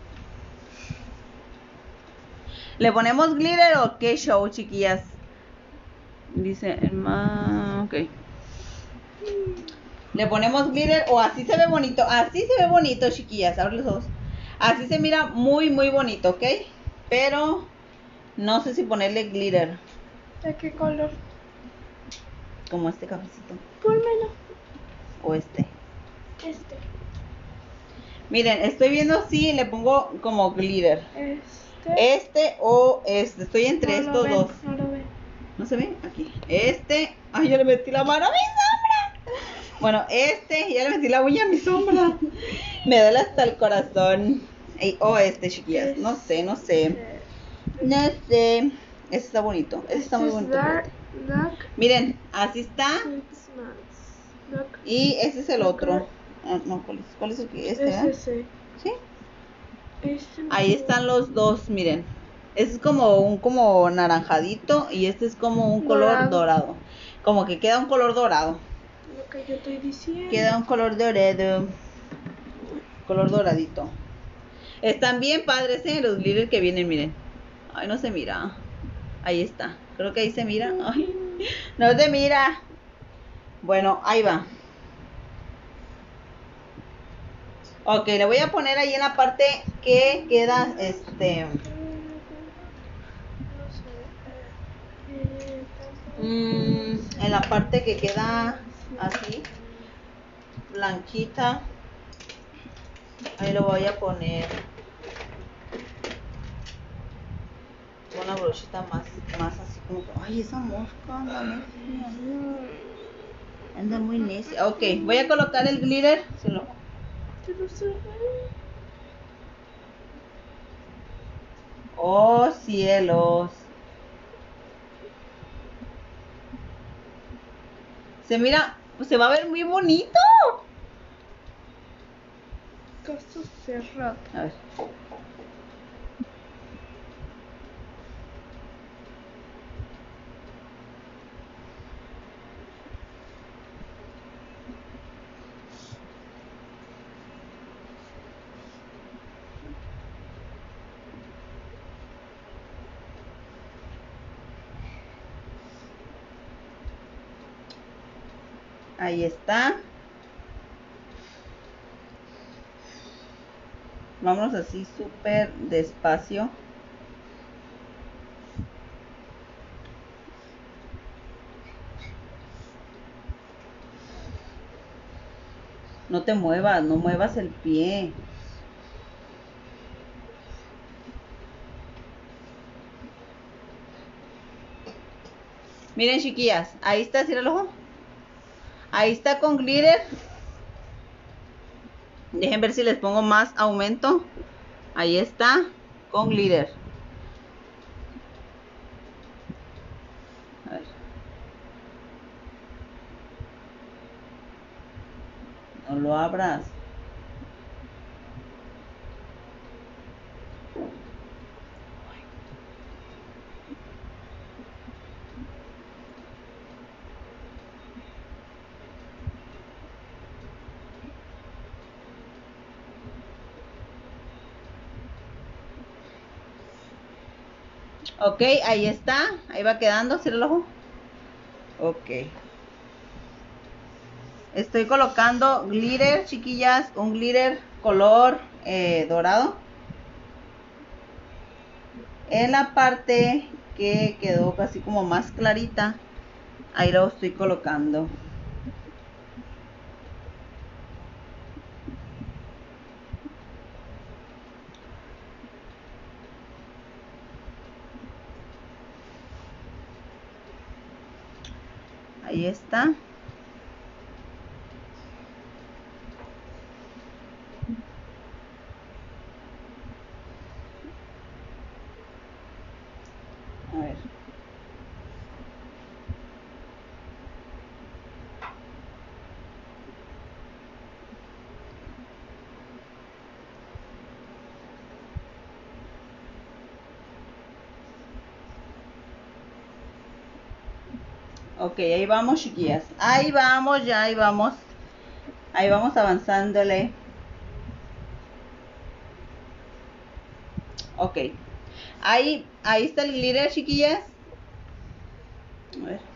¿Le ponemos glitter o qué show, chiquillas? Dice, ma, ok. Le ponemos glitter o así se ve bonito. Así se ve bonito, chiquillas. Abre los ojos. Así se mira muy, muy bonito, ¿ok? Pero no sé si ponerle glitter. ¿De qué color? Como este cafecito. Pónmelo. O este. Este. Miren, estoy viendo si le pongo como glitter. Este. Este o este. Estoy entre No lo estos ven, dos. no lo ven. ¿No se ve? Aquí. Este. Ay, ya le metí la mano a mi sombra. Bueno, este. Ya le metí la uña a mi sombra. Me duele hasta el corazón. Ey, o este, chiquillas. No sé, no sé. No sé. Este está bonito. Este está muy Este es bonito. dark, dark Miren, así está. six months. Dark. Y ese es el otro. Ah, no, ¿cuál es, cuál es el que? Este, Es ¿verdad? ese. ¿Sí? Este no. Ahí están los dos, miren. Este es como un como naranjadito y este es como un color Dorado. dorado. Como que queda un color dorado. Lo que yo estoy diciendo. Queda un color dorado. Color doradito. Están bien padres, ¿eh? Los glitter que vienen, miren. Ay, no se mira. Ahí está. Creo que ahí se mira. Ay, no se mira. Bueno, ahí va. Ok, le voy a poner ahí en la parte que queda, este... Mm, en la parte que queda así, blanquita. Ahí lo voy a poner. Una brochita más, más así como que... Ay, esa mosca anda necia. Anda muy necia. Ok, voy a colocar el glitter. Se lo... Oh, cielos. Se mira, pues se va a ver muy bonito. Caso cerrado. A ver. Ahí está. Vámonos así súper despacio. No te muevas, no muevas el pie. Miren, chiquillas, ahí está, cierra el ojo. Ahí está con glitter. Dejen ver si les pongo más aumento. Ahí está, con glitter. A ver. No lo abras. Ok, ahí está. Ahí va quedando, cierra el ojo. Ok. Estoy colocando glitter, chiquillas. Un glitter color eh, dorado. En la parte que quedó casi como más clarita. Ahí lo estoy colocando. Ahí está. A ver. Ok, ahí vamos, chiquillas. Ahí vamos, ya, ahí vamos. Ahí vamos avanzándole. Ok. Ahí, ahí está el glitter, chiquillas. A ver.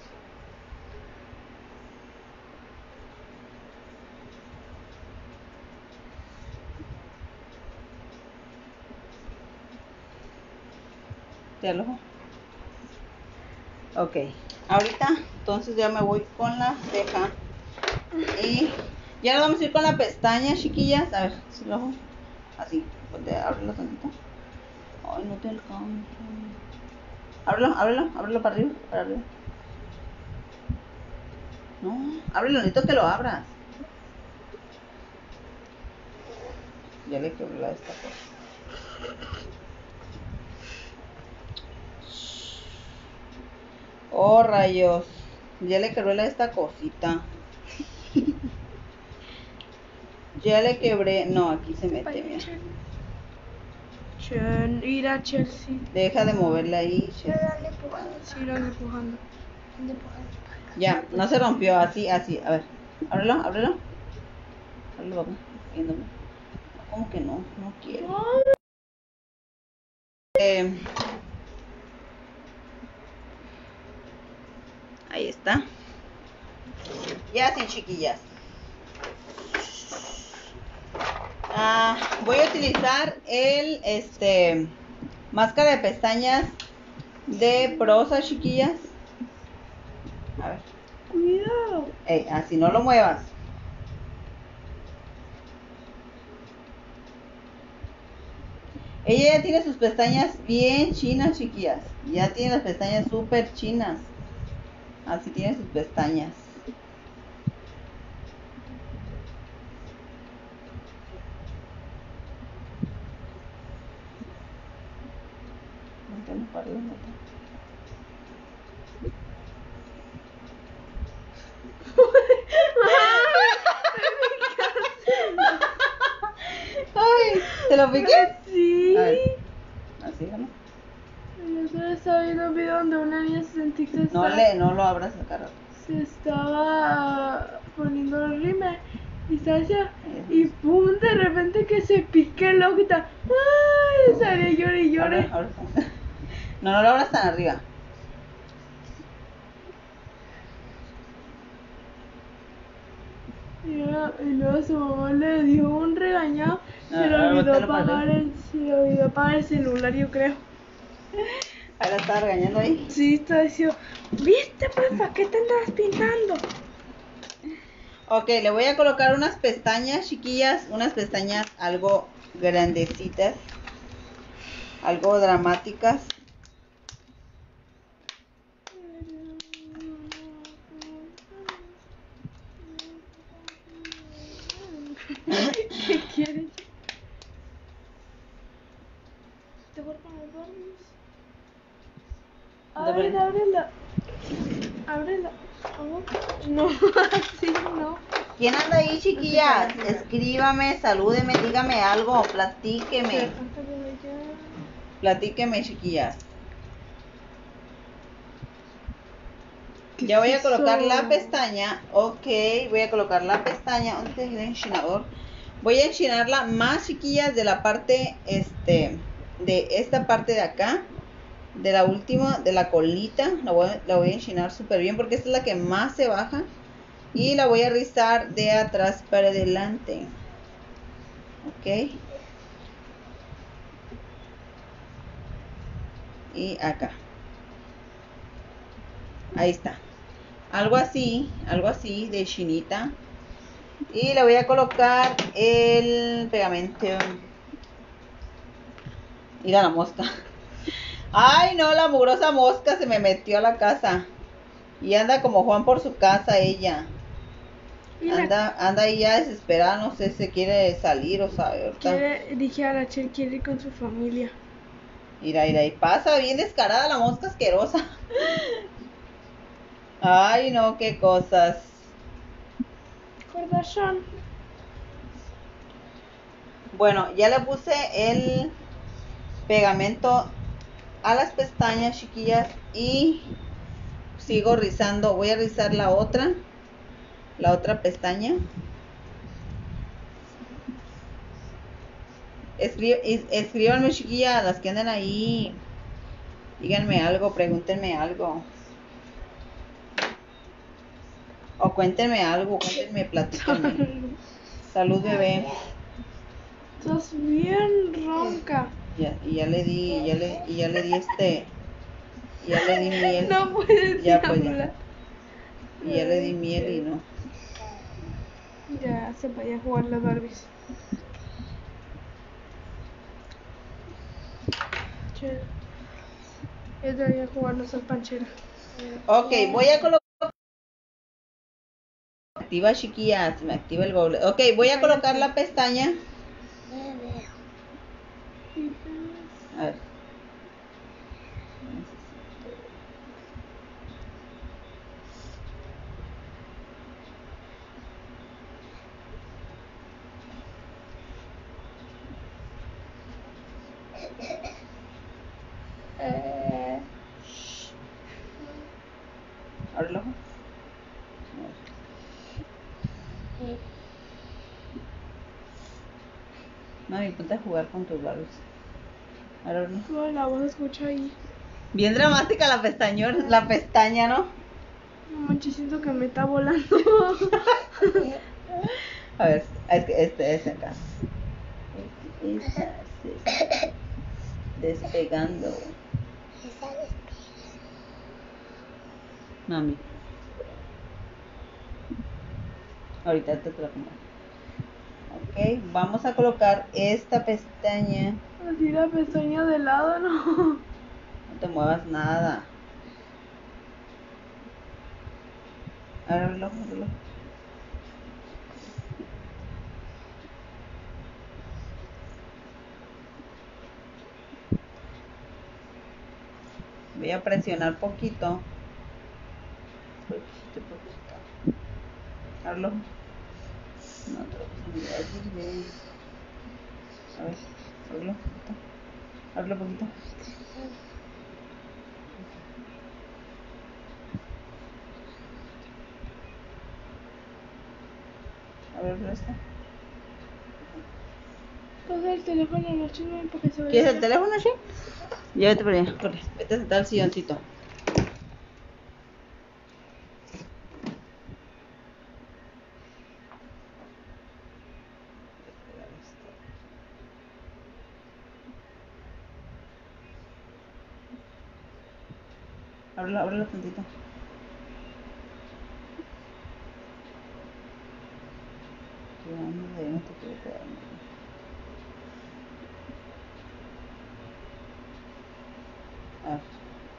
¿Te alojo? Ok. Ahorita, entonces ya me voy con la ceja. Y ya nos vamos a ir con la pestaña, chiquillas. A ver, si lo hago así. Ábrelo tantito. Ay, no te alcanzo. Ábrelo, ábrelo, ábrelo para arriba, para arriba. No, ábrelo, necesito que lo abras. Ya le quebré la esta cosa. Oh, rayos. Ya le quebré la esta cosita. Ya le quebré. No, aquí se mete, mira. Chen, ir a Chelsea. Deja de moverla ahí. Pero Chelsea. ando empujando. Sí, lo ando empujando. Ando empujando. Ya, no se rompió. Así, así. A ver. Ábrelo, ábrelo. Ábrelo, papá. Viéndome. ¿Cómo que no? No quiero. Eh, ahí está. Ya sin chiquillas. Ah, voy a utilizar el este máscara de pestañas de Prosa, chiquillas. A ver. Cuidado. Ey, así no lo muevas. Ella ya tiene sus pestañas bien chinas, chiquillas. Ya tiene las pestañas súper chinas. Así tiene sus pestañas. Vente, para arriba, vente. Ay, ¿te lo piqué? Sí. A ver, así, ¿no? Yo solo estaba viendo un video donde una niña se sentía que No estaba- le, no lo abras a cara. se estaba poniendo el rímel y estaba así, y pum, de repente que se pique el ojo y está, ay, sale llore y llore. Abra, abra. No, no lo abras tan arriba. Y, luego- y luego su mamá le dio un regañado, No, se le ahora olvidó bótalo para apagar el, se le olvidó apagar el celular, yo creo. Ahí la estaba regañando ahí. Sí, está diciendo, ¿viste pues para qué te andas pintando? Ok, le voy a colocar unas pestañas, chiquillas. Unas pestañas algo grandecitas. Algo dramáticas. ¿Qué quieres? Te voy a poner barros. A ver, ábrela. Ábrela. ¿Cómo? No, así no. ¿Quién anda ahí, chiquillas? Escríbame, salúdeme, dígame algo, platíqueme. Platíqueme, chiquillas. Ya voy a colocar la pestaña. Ok, voy a colocar la pestaña. ¿Dónde está el enchinador? Voy a enchinarla más, chiquillas, de la parte, este, de esta parte de acá. De la última, de la colita. La voy, la voy a enchinar súper bien porque esta es la que más se baja. Y la voy a rizar de atrás para adelante. Ok. Y acá. Ahí está. Algo así, algo así de chinita. Y le voy a colocar el pegamento. Mira la mosca. Ay, no, la mugrosa mosca se me metió a la casa. Y anda como Juan por su casa ella. Anda, anda ahí ya desesperada, no sé si quiere salir o sabe, ahorita. Quiere, dije a Rachel, quiere ir con su familia. Mira, mira, y pasa bien descarada la mosca asquerosa. Ay, no, qué cosas. Corazón. Bueno, ya le puse el pegamento a las pestañas, chiquillas. Y sigo rizando. Voy a rizar la otra, la otra pestaña. Escri- es- escríbanme, chiquillas, las que andan ahí. Díganme algo, pregúntenme algo. O cuéntenme algo, cuéntenme, platíquenme. Salud, bebé. Estás bien ronca. Ya, y ya le di, ya le, y ya le di este, y ya le di miel. No puedes Ya, ni pues, ya. hablar. Y ya le di miel y no. Ya se vaya a jugar las Barbies. Che. Yo te voy a jugar los panchera. Ok, voy a colocar. Activa, chiquillas, me activa el google. Ok, voy a colocar la pestaña. A ver. Eh, Abre el ojo. Mami, ponte a jugar con tus labios. Ahora no. no, la voz se escucha ahí. Bien dramática la pestaña, la pestaña, ¿no? No manches, siento que me está volando. A ver, es que este es acá. Esta, sí. Despegando. Mami. Ahorita te lo pongo. Ok, vamos a colocar esta pestaña. Así la pestaña de lado, no. No te muevas nada. Ahora ábrelo, ábrelo. Voy a presionar poquito. Poquito, poquito. Ábrelo. No te lo puse muy bien. A ver, ábrelo poquito. Ábrelo poquito. A ver, presta. Pasa el teléfono a los chinos porque se ve. ¿Quieres el teléfono, sí? Llévate por allá, corre. Vete a sentar al silloncito. Ábrelo, ábrelo tantito. Qué onda, ya no te quiero quedar. A ver.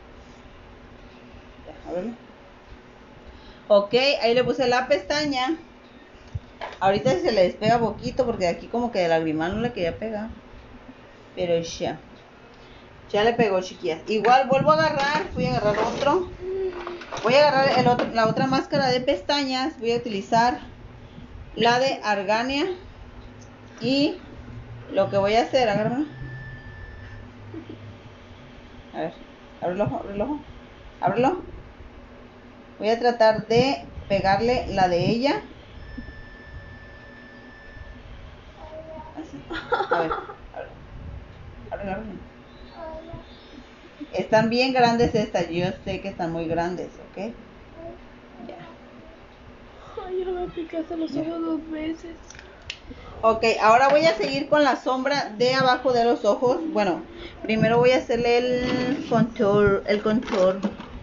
Ya, ábrelo. Ok, ahí le puse la pestaña. Ahorita se le despega poquito porque aquí como que de lagrimal no le quería pegar. Pero ya. Ya le pegó, chiquillas. Igual vuelvo a agarrar. Voy a agarrar otro. Voy a agarrar el otro, la otra máscara de pestañas. Voy a utilizar la de Argania. Y lo que voy a hacer, agárrame. A ver, abre el ojo, abre el ojo. Ábrelo. Voy a tratar de pegarle la de ella. Así. A ver, ábrelo. Ábrelo, ábrelo. Están bien grandes estas. Yo sé que están muy grandes, ¿ok? Ya. Ay, ya me picaste los Ya. ojos dos veces. Ok, ahora voy a seguir con la sombra de abajo de los ojos. Bueno, primero voy a hacerle el contour, el contour,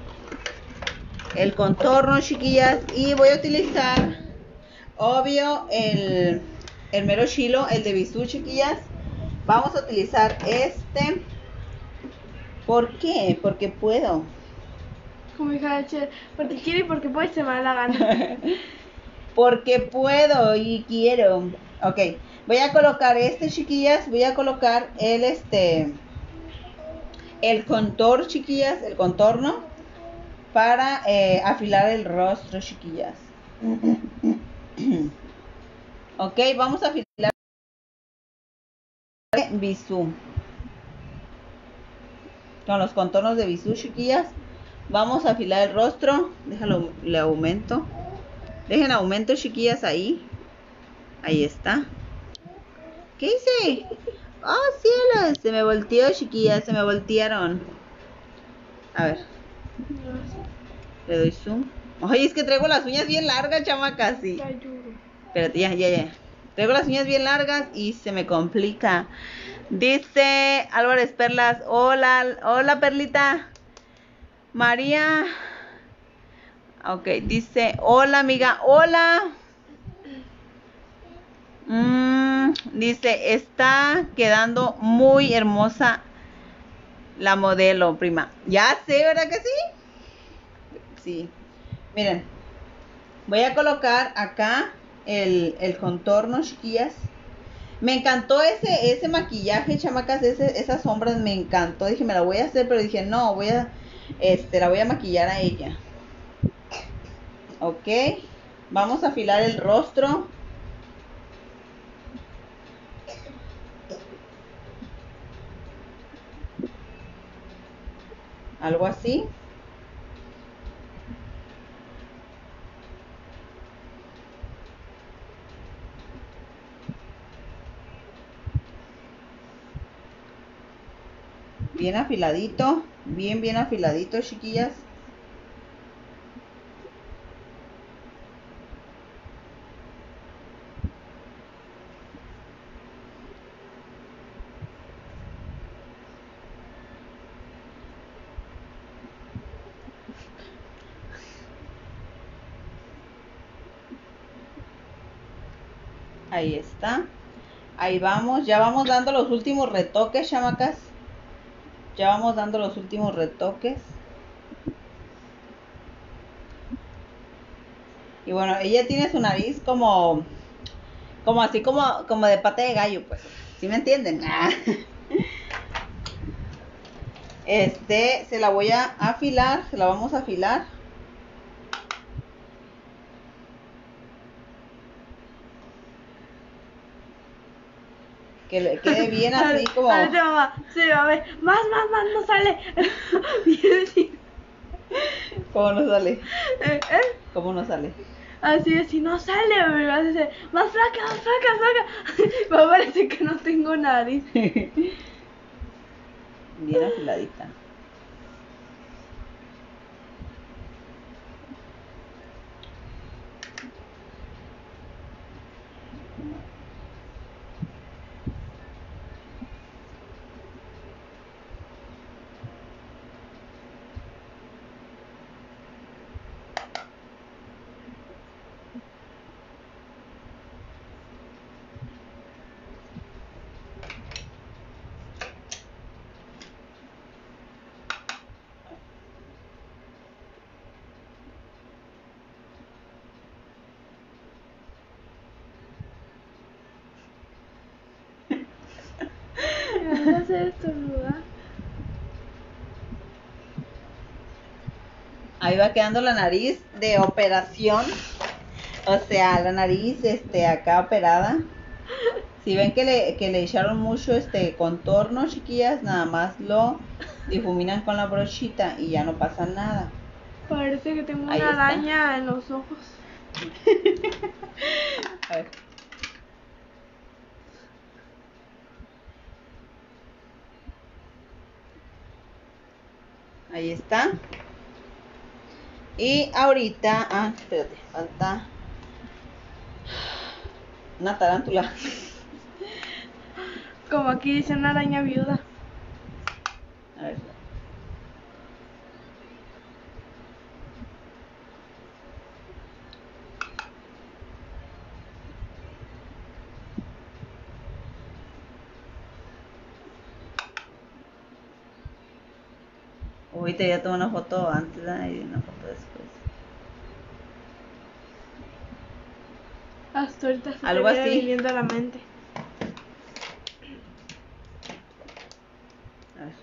el contorno, chiquillas, y voy a utilizar, obvio, el, el mero chilo, el de Bisú, chiquillas. Vamos a utilizar este. ¿Por qué? Porque puedo. Como hija de Cher, porque quiere y porque puede se me da la gana. Porque puedo y quiero. Ok, voy a colocar este, chiquillas. Voy a colocar el este el contorno, chiquillas, el contorno para eh, afilar el rostro, chiquillas. Ok, vamos a afilar Bisú con los contornos de Bisú, chiquillas. Vamos a afilar el rostro. Déjalo, le aumento. Dejen aumento, chiquillas, ahí. Ahí está. ¿Qué hice? ¡Oh, cielos! Se me volteó, chiquillas, se me voltearon. A ver, le doy zoom. Ay, es que traigo las uñas bien largas, chamaca, sí. Te ayudo. Espérate, ya, ya, ya. Traigo las uñas bien largas y se me complica. Dice Álvarez Perlas, hola, hola Perlita. María. Ok, dice, hola amiga, hola. Mm, dice, está quedando muy hermosa la modelo, prima. Ya sé, ¿verdad que sí? Sí. Miren, voy a colocar acá el, el contorno, chiquillas. Me encantó ese, ese maquillaje, chamacas, ese, esas sombras me encantó. Dije, me la voy a hacer, pero dije, no, voy a, este, la voy a maquillar a ella. Ok, vamos a afilar el rostro. Algo así. Bien afiladito, bien, bien afiladito, chiquillas. Ahí está. Ahí vamos, ya vamos dando los últimos retoques, chamacas. Ya vamos dando los últimos retoques. Y bueno, ella tiene su nariz como, como así como, como de pata de gallo, pues. ¿Sí me entienden? Este, se la voy a afilar, se la vamos a afilar. Que le quede bien así como... Ahorita mamá, se va a ver. Más, más, más, no sale. Bien, sí. ¿Cómo no sale? Eh, eh. ¿Cómo no sale? Así es, si no sale, me vas a decir, más flaca, más flaca, flaca. Va a parecer que no tengo nariz. Bien afiladita. Me vas a hacer estornudar. Ahí va quedando la nariz de operación. O sea, la nariz este acá operada. Si ven que le, que le echaron mucho este contorno, chiquillas, nada más lo difuminan con la brochita y ya no pasa nada. Parece que tengo Ahí una está. araña en los ojos. A ver. Ahí está. Y ahorita, ah, espérate, falta una tarántula. Como aquí dice una araña viuda. A ver. Ahorita ya tomé una foto antes ¿eh? Y una foto después. Hasta ahorita se Algo te viene así. viniendo a la mente. A ver.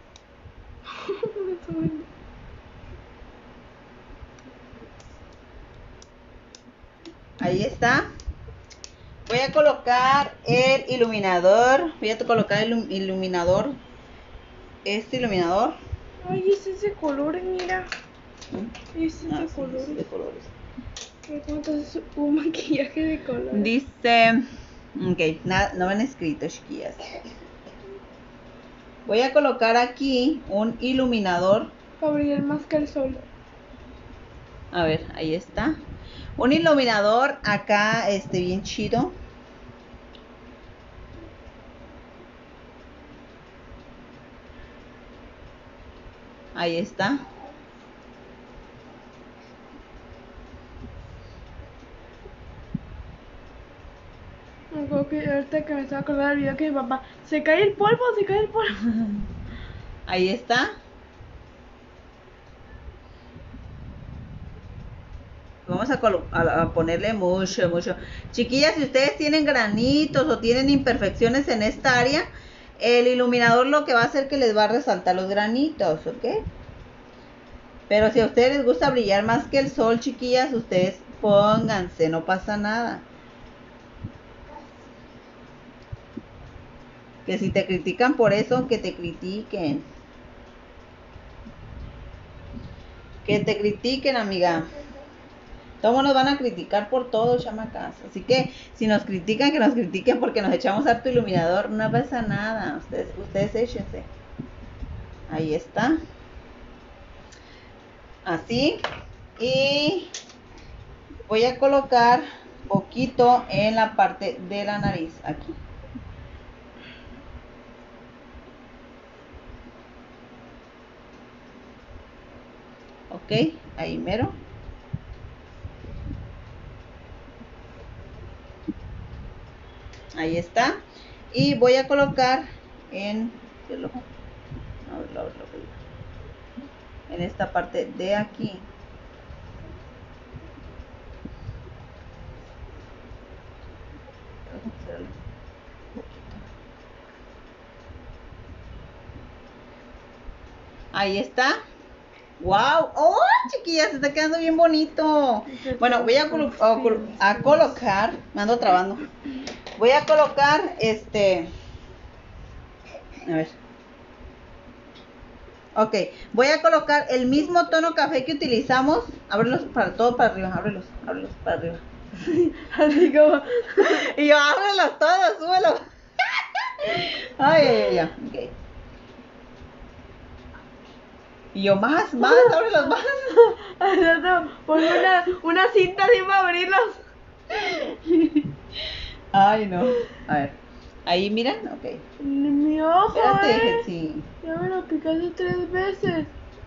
Ahí está. Voy a colocar el iluminador. Voy a colocar el iluminador. Este iluminador. Ay, es ese color, mira. ¿Mm? Es ese Ah, sí, color. sí, de colores. Entonces un maquillaje de color. Dice, ok, nada, no me han escrito, chiquillas. Voy a colocar aquí un iluminador. Para brillar más que el sol. A ver, ahí está. Un iluminador acá, este, bien chido. Ahí está. Me acuerdo que ahorita que me estaba acordando del video que mi papá, se cae el polvo, se cae el polvo. Ahí está. Vamos a, colo- a- a ponerle mucho, mucho. Chiquillas, si ustedes tienen granitos o tienen imperfecciones en esta área, el iluminador lo que va a hacer que les va a resaltar los granitos, ¿ok? Pero si a ustedes les gusta brillar más que el sol, chiquillas, ustedes pónganse, no pasa nada. Que si te critican por eso, que te critiquen. Que te critiquen, amiga. Todos nos van a criticar por todo, chamacas. Así que si nos critican, que nos critiquen porque nos echamos harto iluminador. No pasa nada. Ustedes, ustedes échense. Ahí está. Así. Y voy a colocar poquito en la parte de la nariz. Aquí. Ok. Ahí mero. Ahí está. Y voy a colocar en el ojo. A ver, a ver, a ver. En esta parte de aquí. Ahí está. ¡Wow! ¡Oh, chiquillas! Se está quedando bien bonito. Bueno, voy a, colo- a colo- a colocar. Me ando trabando. Voy a colocar este. A ver. Ok. Voy a colocar el mismo tono café que utilizamos. Ábrelos para todo para arriba. Ábrelos. Ábrelos para arriba. Así como. Y yo, ábrelos todos, súbelos. Ay, ay, ay, ya. Ok. Y yo, más, más, ábrelos más. Al otro, ponme una, una cinta así para abrirlos. Ay, no. A ver. Ahí, miren. Ok. Mi ojo, Espérate, eh. sí. Ya me lo picaste tres veces.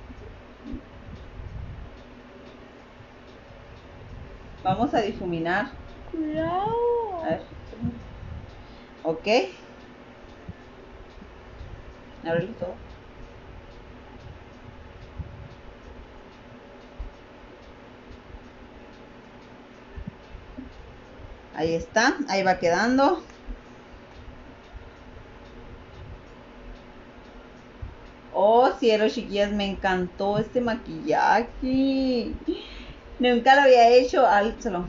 Vamos a difuminar. Cuidado. A ver. Ok. Ábrelo todo. Ahí está. Ahí va quedando. Oh, cielo, chiquillas, me encantó este maquillaje. Nunca lo había hecho. Álzalo.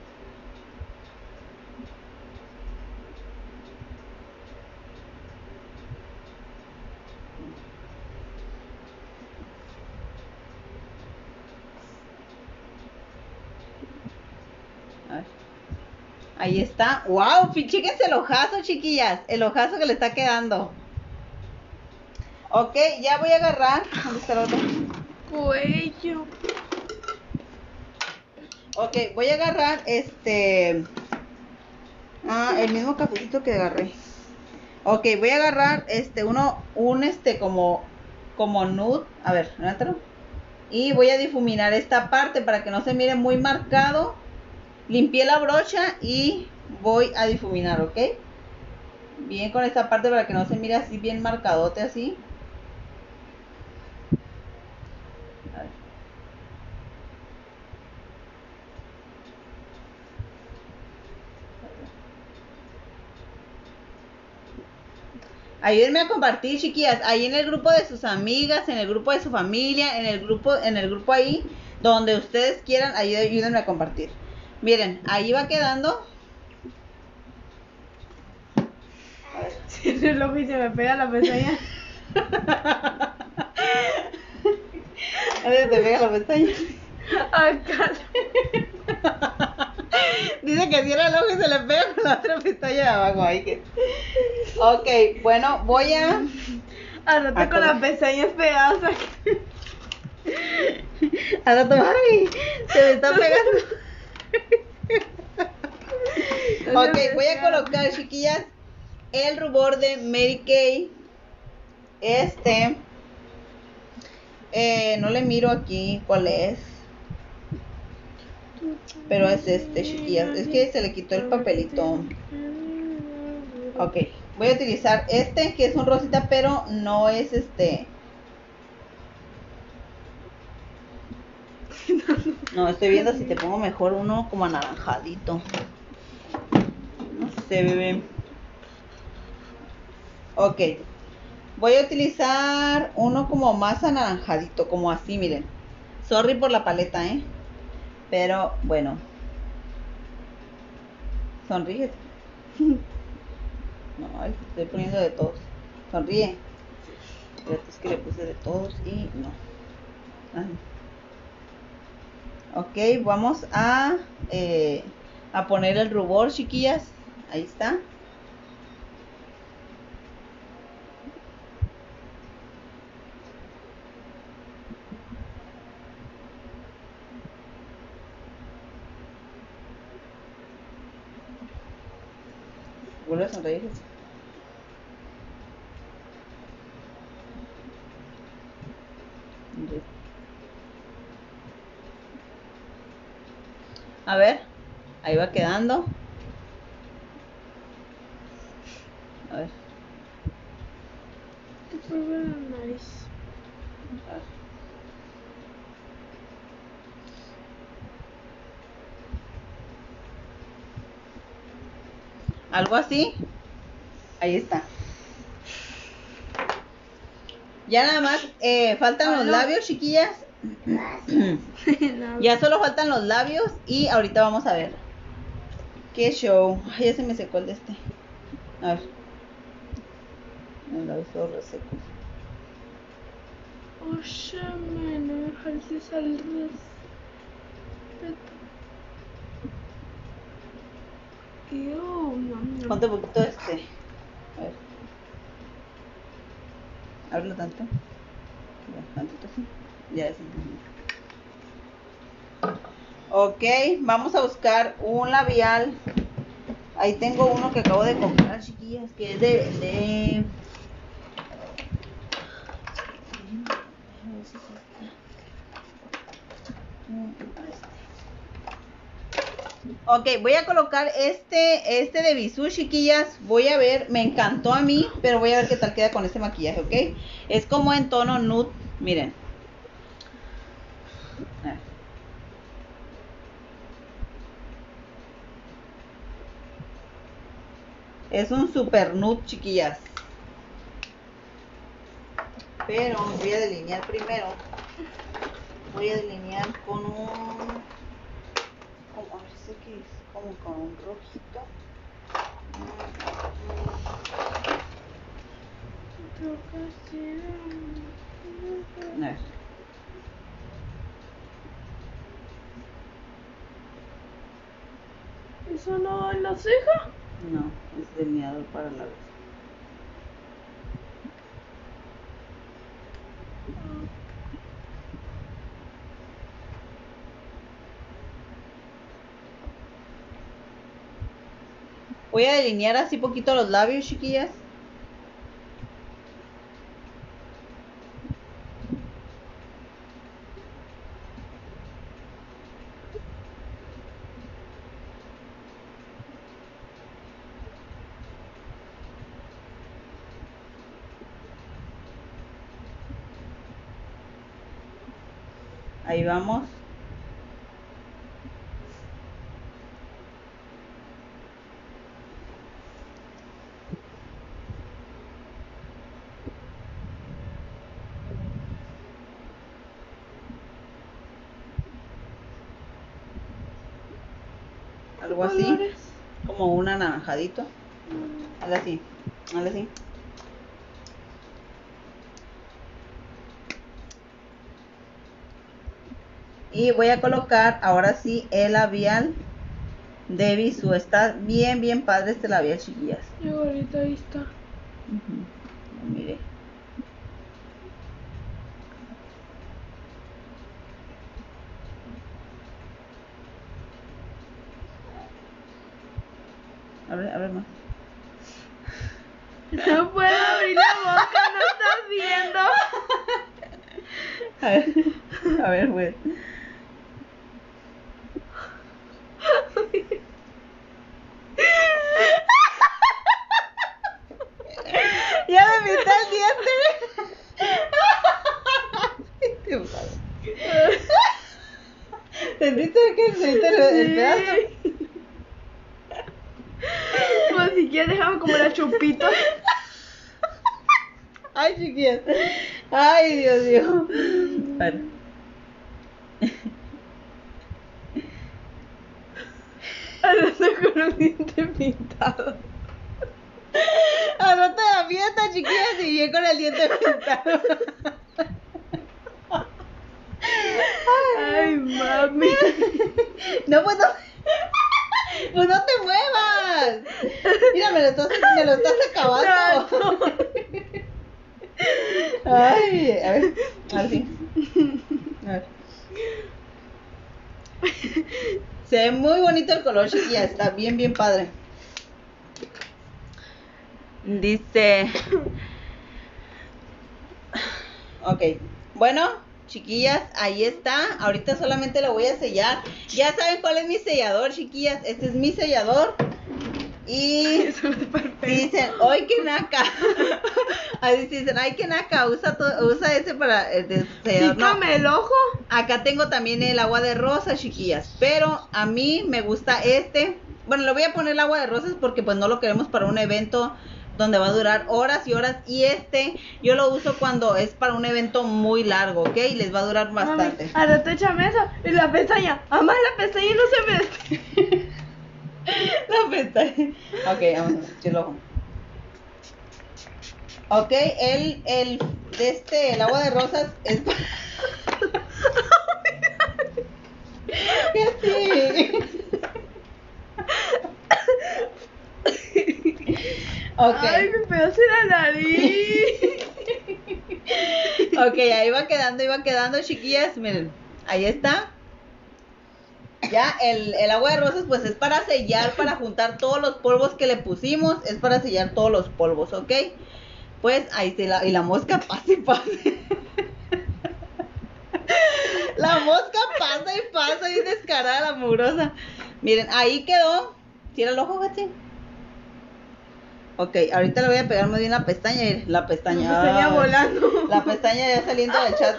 A ver. Ahí está. ¡Wow! Chéquense el ojazo, chiquillas. El ojazo que le está quedando. Ok, ya voy a agarrar. ¿Dónde está el otro? Cuello. Ok, voy a agarrar este. Ah, el mismo cafecito que agarré. Ok, voy a agarrar este, uno, un este como, como nude. A ver, levántalo. Y voy a difuminar esta parte para que no se mire muy marcado. Limpié la brocha y voy a difuminar, ¿ok? Bien con esta parte para que no se mire así bien marcadote así. A ver. Ayúdenme a compartir, chiquillas, ahí en el grupo de sus amigas, en el grupo de su familia, en el grupo, en el grupo ahí, donde ustedes quieran, ayú- ayúdenme a compartir. Miren, ahí va quedando. Cierro el ojo y se me pega la pestaña. A ver, te pega la pestaña. Acá. Dice que cierra el ojo y se le pega con la otra pestaña de abajo. Ahí que... Ok, bueno, voy a... Al rato Ah, con ¿cómo? las pestañas pegadas aquí. A la mami, se me está pegando. Ok, voy a colocar, chiquillas, el rubor de Mary Kay. Este. Eh, no le miro aquí cuál es. Pero es este, chiquillas. Es que se le quitó el papelito. Ok, voy a utilizar este, que es un rosita, pero no es este. No, estoy viendo si te pongo mejor uno como anaranjadito. No sé, bebé. Ok. Voy a utilizar uno como más anaranjadito, como así, miren. Sorry por la paleta, ¿eh? Pero, bueno. Sonríe. No, ay, estoy poniendo de todos. Sonríe. Espérate, es que le puse de todos y no. Ay. Ok, vamos a, eh, a poner el rubor, chiquillas. Ahí está. Vuelve a sonreír. A ver, ahí va quedando. A ver. Te pruebo la nariz. A ver. Algo así. Ahí está. Ya nada más eh, faltan los labios, chiquillas. No. Ya solo faltan los labios y ahorita vamos a ver. Qué show. Ay, ya se me secó el de este. A ver. El labio todo reseco. Óyeme, no me faltes al respeto. Yo, no, Ponte un poquito este. A ver. Ábrelo tanto. Ya, tantito así. Ya es. Ok, vamos a buscar un labial. Ahí tengo uno que acabo de comprar, chiquillas, que es de... de... Ok, voy a colocar este, este de Bisú, chiquillas. Voy a ver, me encantó a mí, pero voy a ver qué tal queda con este maquillaje, ¿ok? Es como en tono nude, miren. A ver. Es un super nude, chiquillas. Pero voy a delinear primero. Voy a delinear con un... Como, a ver, sé que es como con un rojito. A ver. ¿Eso no en la ceja? No, es delineador para labios. Voy a delinear así poquito los labios, chiquillas. Ahí vamos. Algo así, Colores. como un anaranjadito. Hazle así, hazle así. Y voy a colocar ahora sí el labial de Bisú. Está bien, bien padre este labial, chiquillas. Y ahorita ahí está. Ujú. Mire. Abre, abre más. No puedo abrir la boca, no estás viendo. A ver, a ver, pues. Ya me pinté el diente. ¿Sentiste que sentiste el, el pedazo? Pues si quieres déjame como la chupito. Ay, chiquillas. Ay, Dios mío. Bueno. Hablando con un diente pintado. Al rato de la fiesta, chiquillas, y bien con el diente pintado. Ay, mami. No, pues no. Pues no te muevas. Mira, me lo estás, me lo estás acabando. No, no. Ay, a ver, así. A ver. Se ve muy bonito el color, chiquilla. Está bien, bien padre. Dice. Ok. Bueno, chiquillas, ahí está. Ahorita solamente lo voy a sellar. Ya saben cuál es mi sellador, chiquillas. Este es mi sellador. Y Eso es perfecto. dicen, ¡ay, qué naca! Así dicen, ¡ay, qué naca! Usa, to- usa ese para el de sellador. No, Pícame el ojo. acá tengo también el agua de rosas, chiquillas. Pero a mí me gusta este. Bueno, le voy a poner el agua de rosas porque pues no lo queremos para un evento donde va a durar horas y horas. Y este yo lo uso cuando es para un evento muy largo, ¿ok? Y les va a durar bastante. Mami, ahora te échame eso. Y la pestaña. Además la pestaña no se ve. La pestaña. Ok, vamos a ver, el ojo. Ok, el, el, de este, el agua de rosas es para... ¿Qué así? Ok. Ay, me pedazo en la nariz. Ok, ahí va quedando, iba quedando, chiquillas. Miren, ahí está. Ya, el, el agua de rosas pues es para sellar, para juntar todos los polvos que le pusimos. Es para sellar todos los polvos, ¿ok? Pues ahí se la... Y la mosca pasa y pasa. La mosca pasa y pasa y descarada la mugrosa. Miren, ahí quedó. Cierra el ojo, Gachi. Ok, ahorita le voy a pegar muy bien la pestaña. Miren, la pestaña. La pestaña Ay, volando. La pestaña ya saliendo del chat.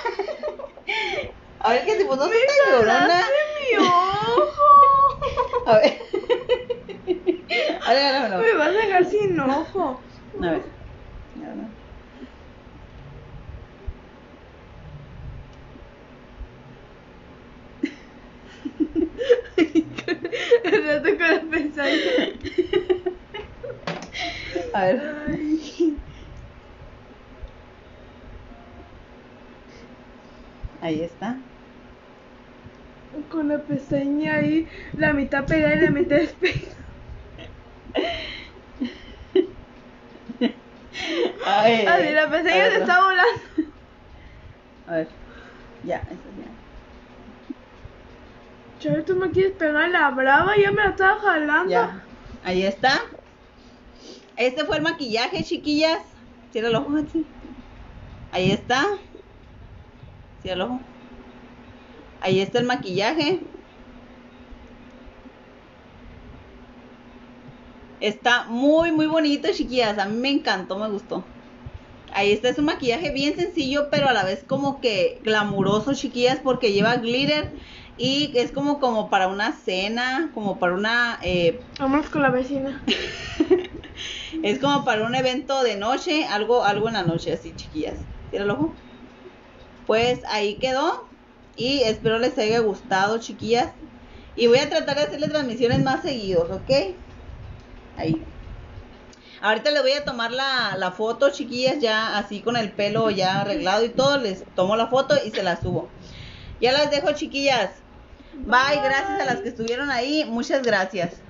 A ver, que si pues no Me se tan llorona. jalaste mi ojo. A ver. A ver, agárramelo. Me vas a dejar sin ojo. A ver. Ya, no. El rato con la pestaña. A ver. Ay. Ahí está. Con la pestaña ahí, la mitad pegada y la mitad despegada. Ay, Así la a pestaña ver, se otro. está volando. A ver. Ya, eso ya. Chaval, tú me quieres pegar la brava, ya me la estaba jalando. Ya. Ahí está. Este fue el maquillaje, chiquillas. Cierra el ojo, Gachi. Ahí está. Cierra el ojo. Ahí está el maquillaje. Está muy, muy bonito, chiquillas. A mí me encantó, me gustó. Ahí está, es un maquillaje bien sencillo, pero a la vez como que glamuroso, chiquillas, porque lleva glitter y es como, como para una cena, como para una... Eh, Vamos con la vecina. es como para un evento de noche, algo, algo en la noche, así, chiquillas. Cierra el ojo. Pues ahí quedó. Y espero les haya gustado, chiquillas. Y voy a tratar de hacerle transmisiones más seguidos, ¿ok? Ahí. Ahorita les voy a tomar la, la foto, chiquillas, ya así con el pelo ya arreglado y todo. Les tomo la foto y se la subo. Ya las dejo, chiquillas. Bye, gracias a las que estuvieron ahí. Muchas gracias.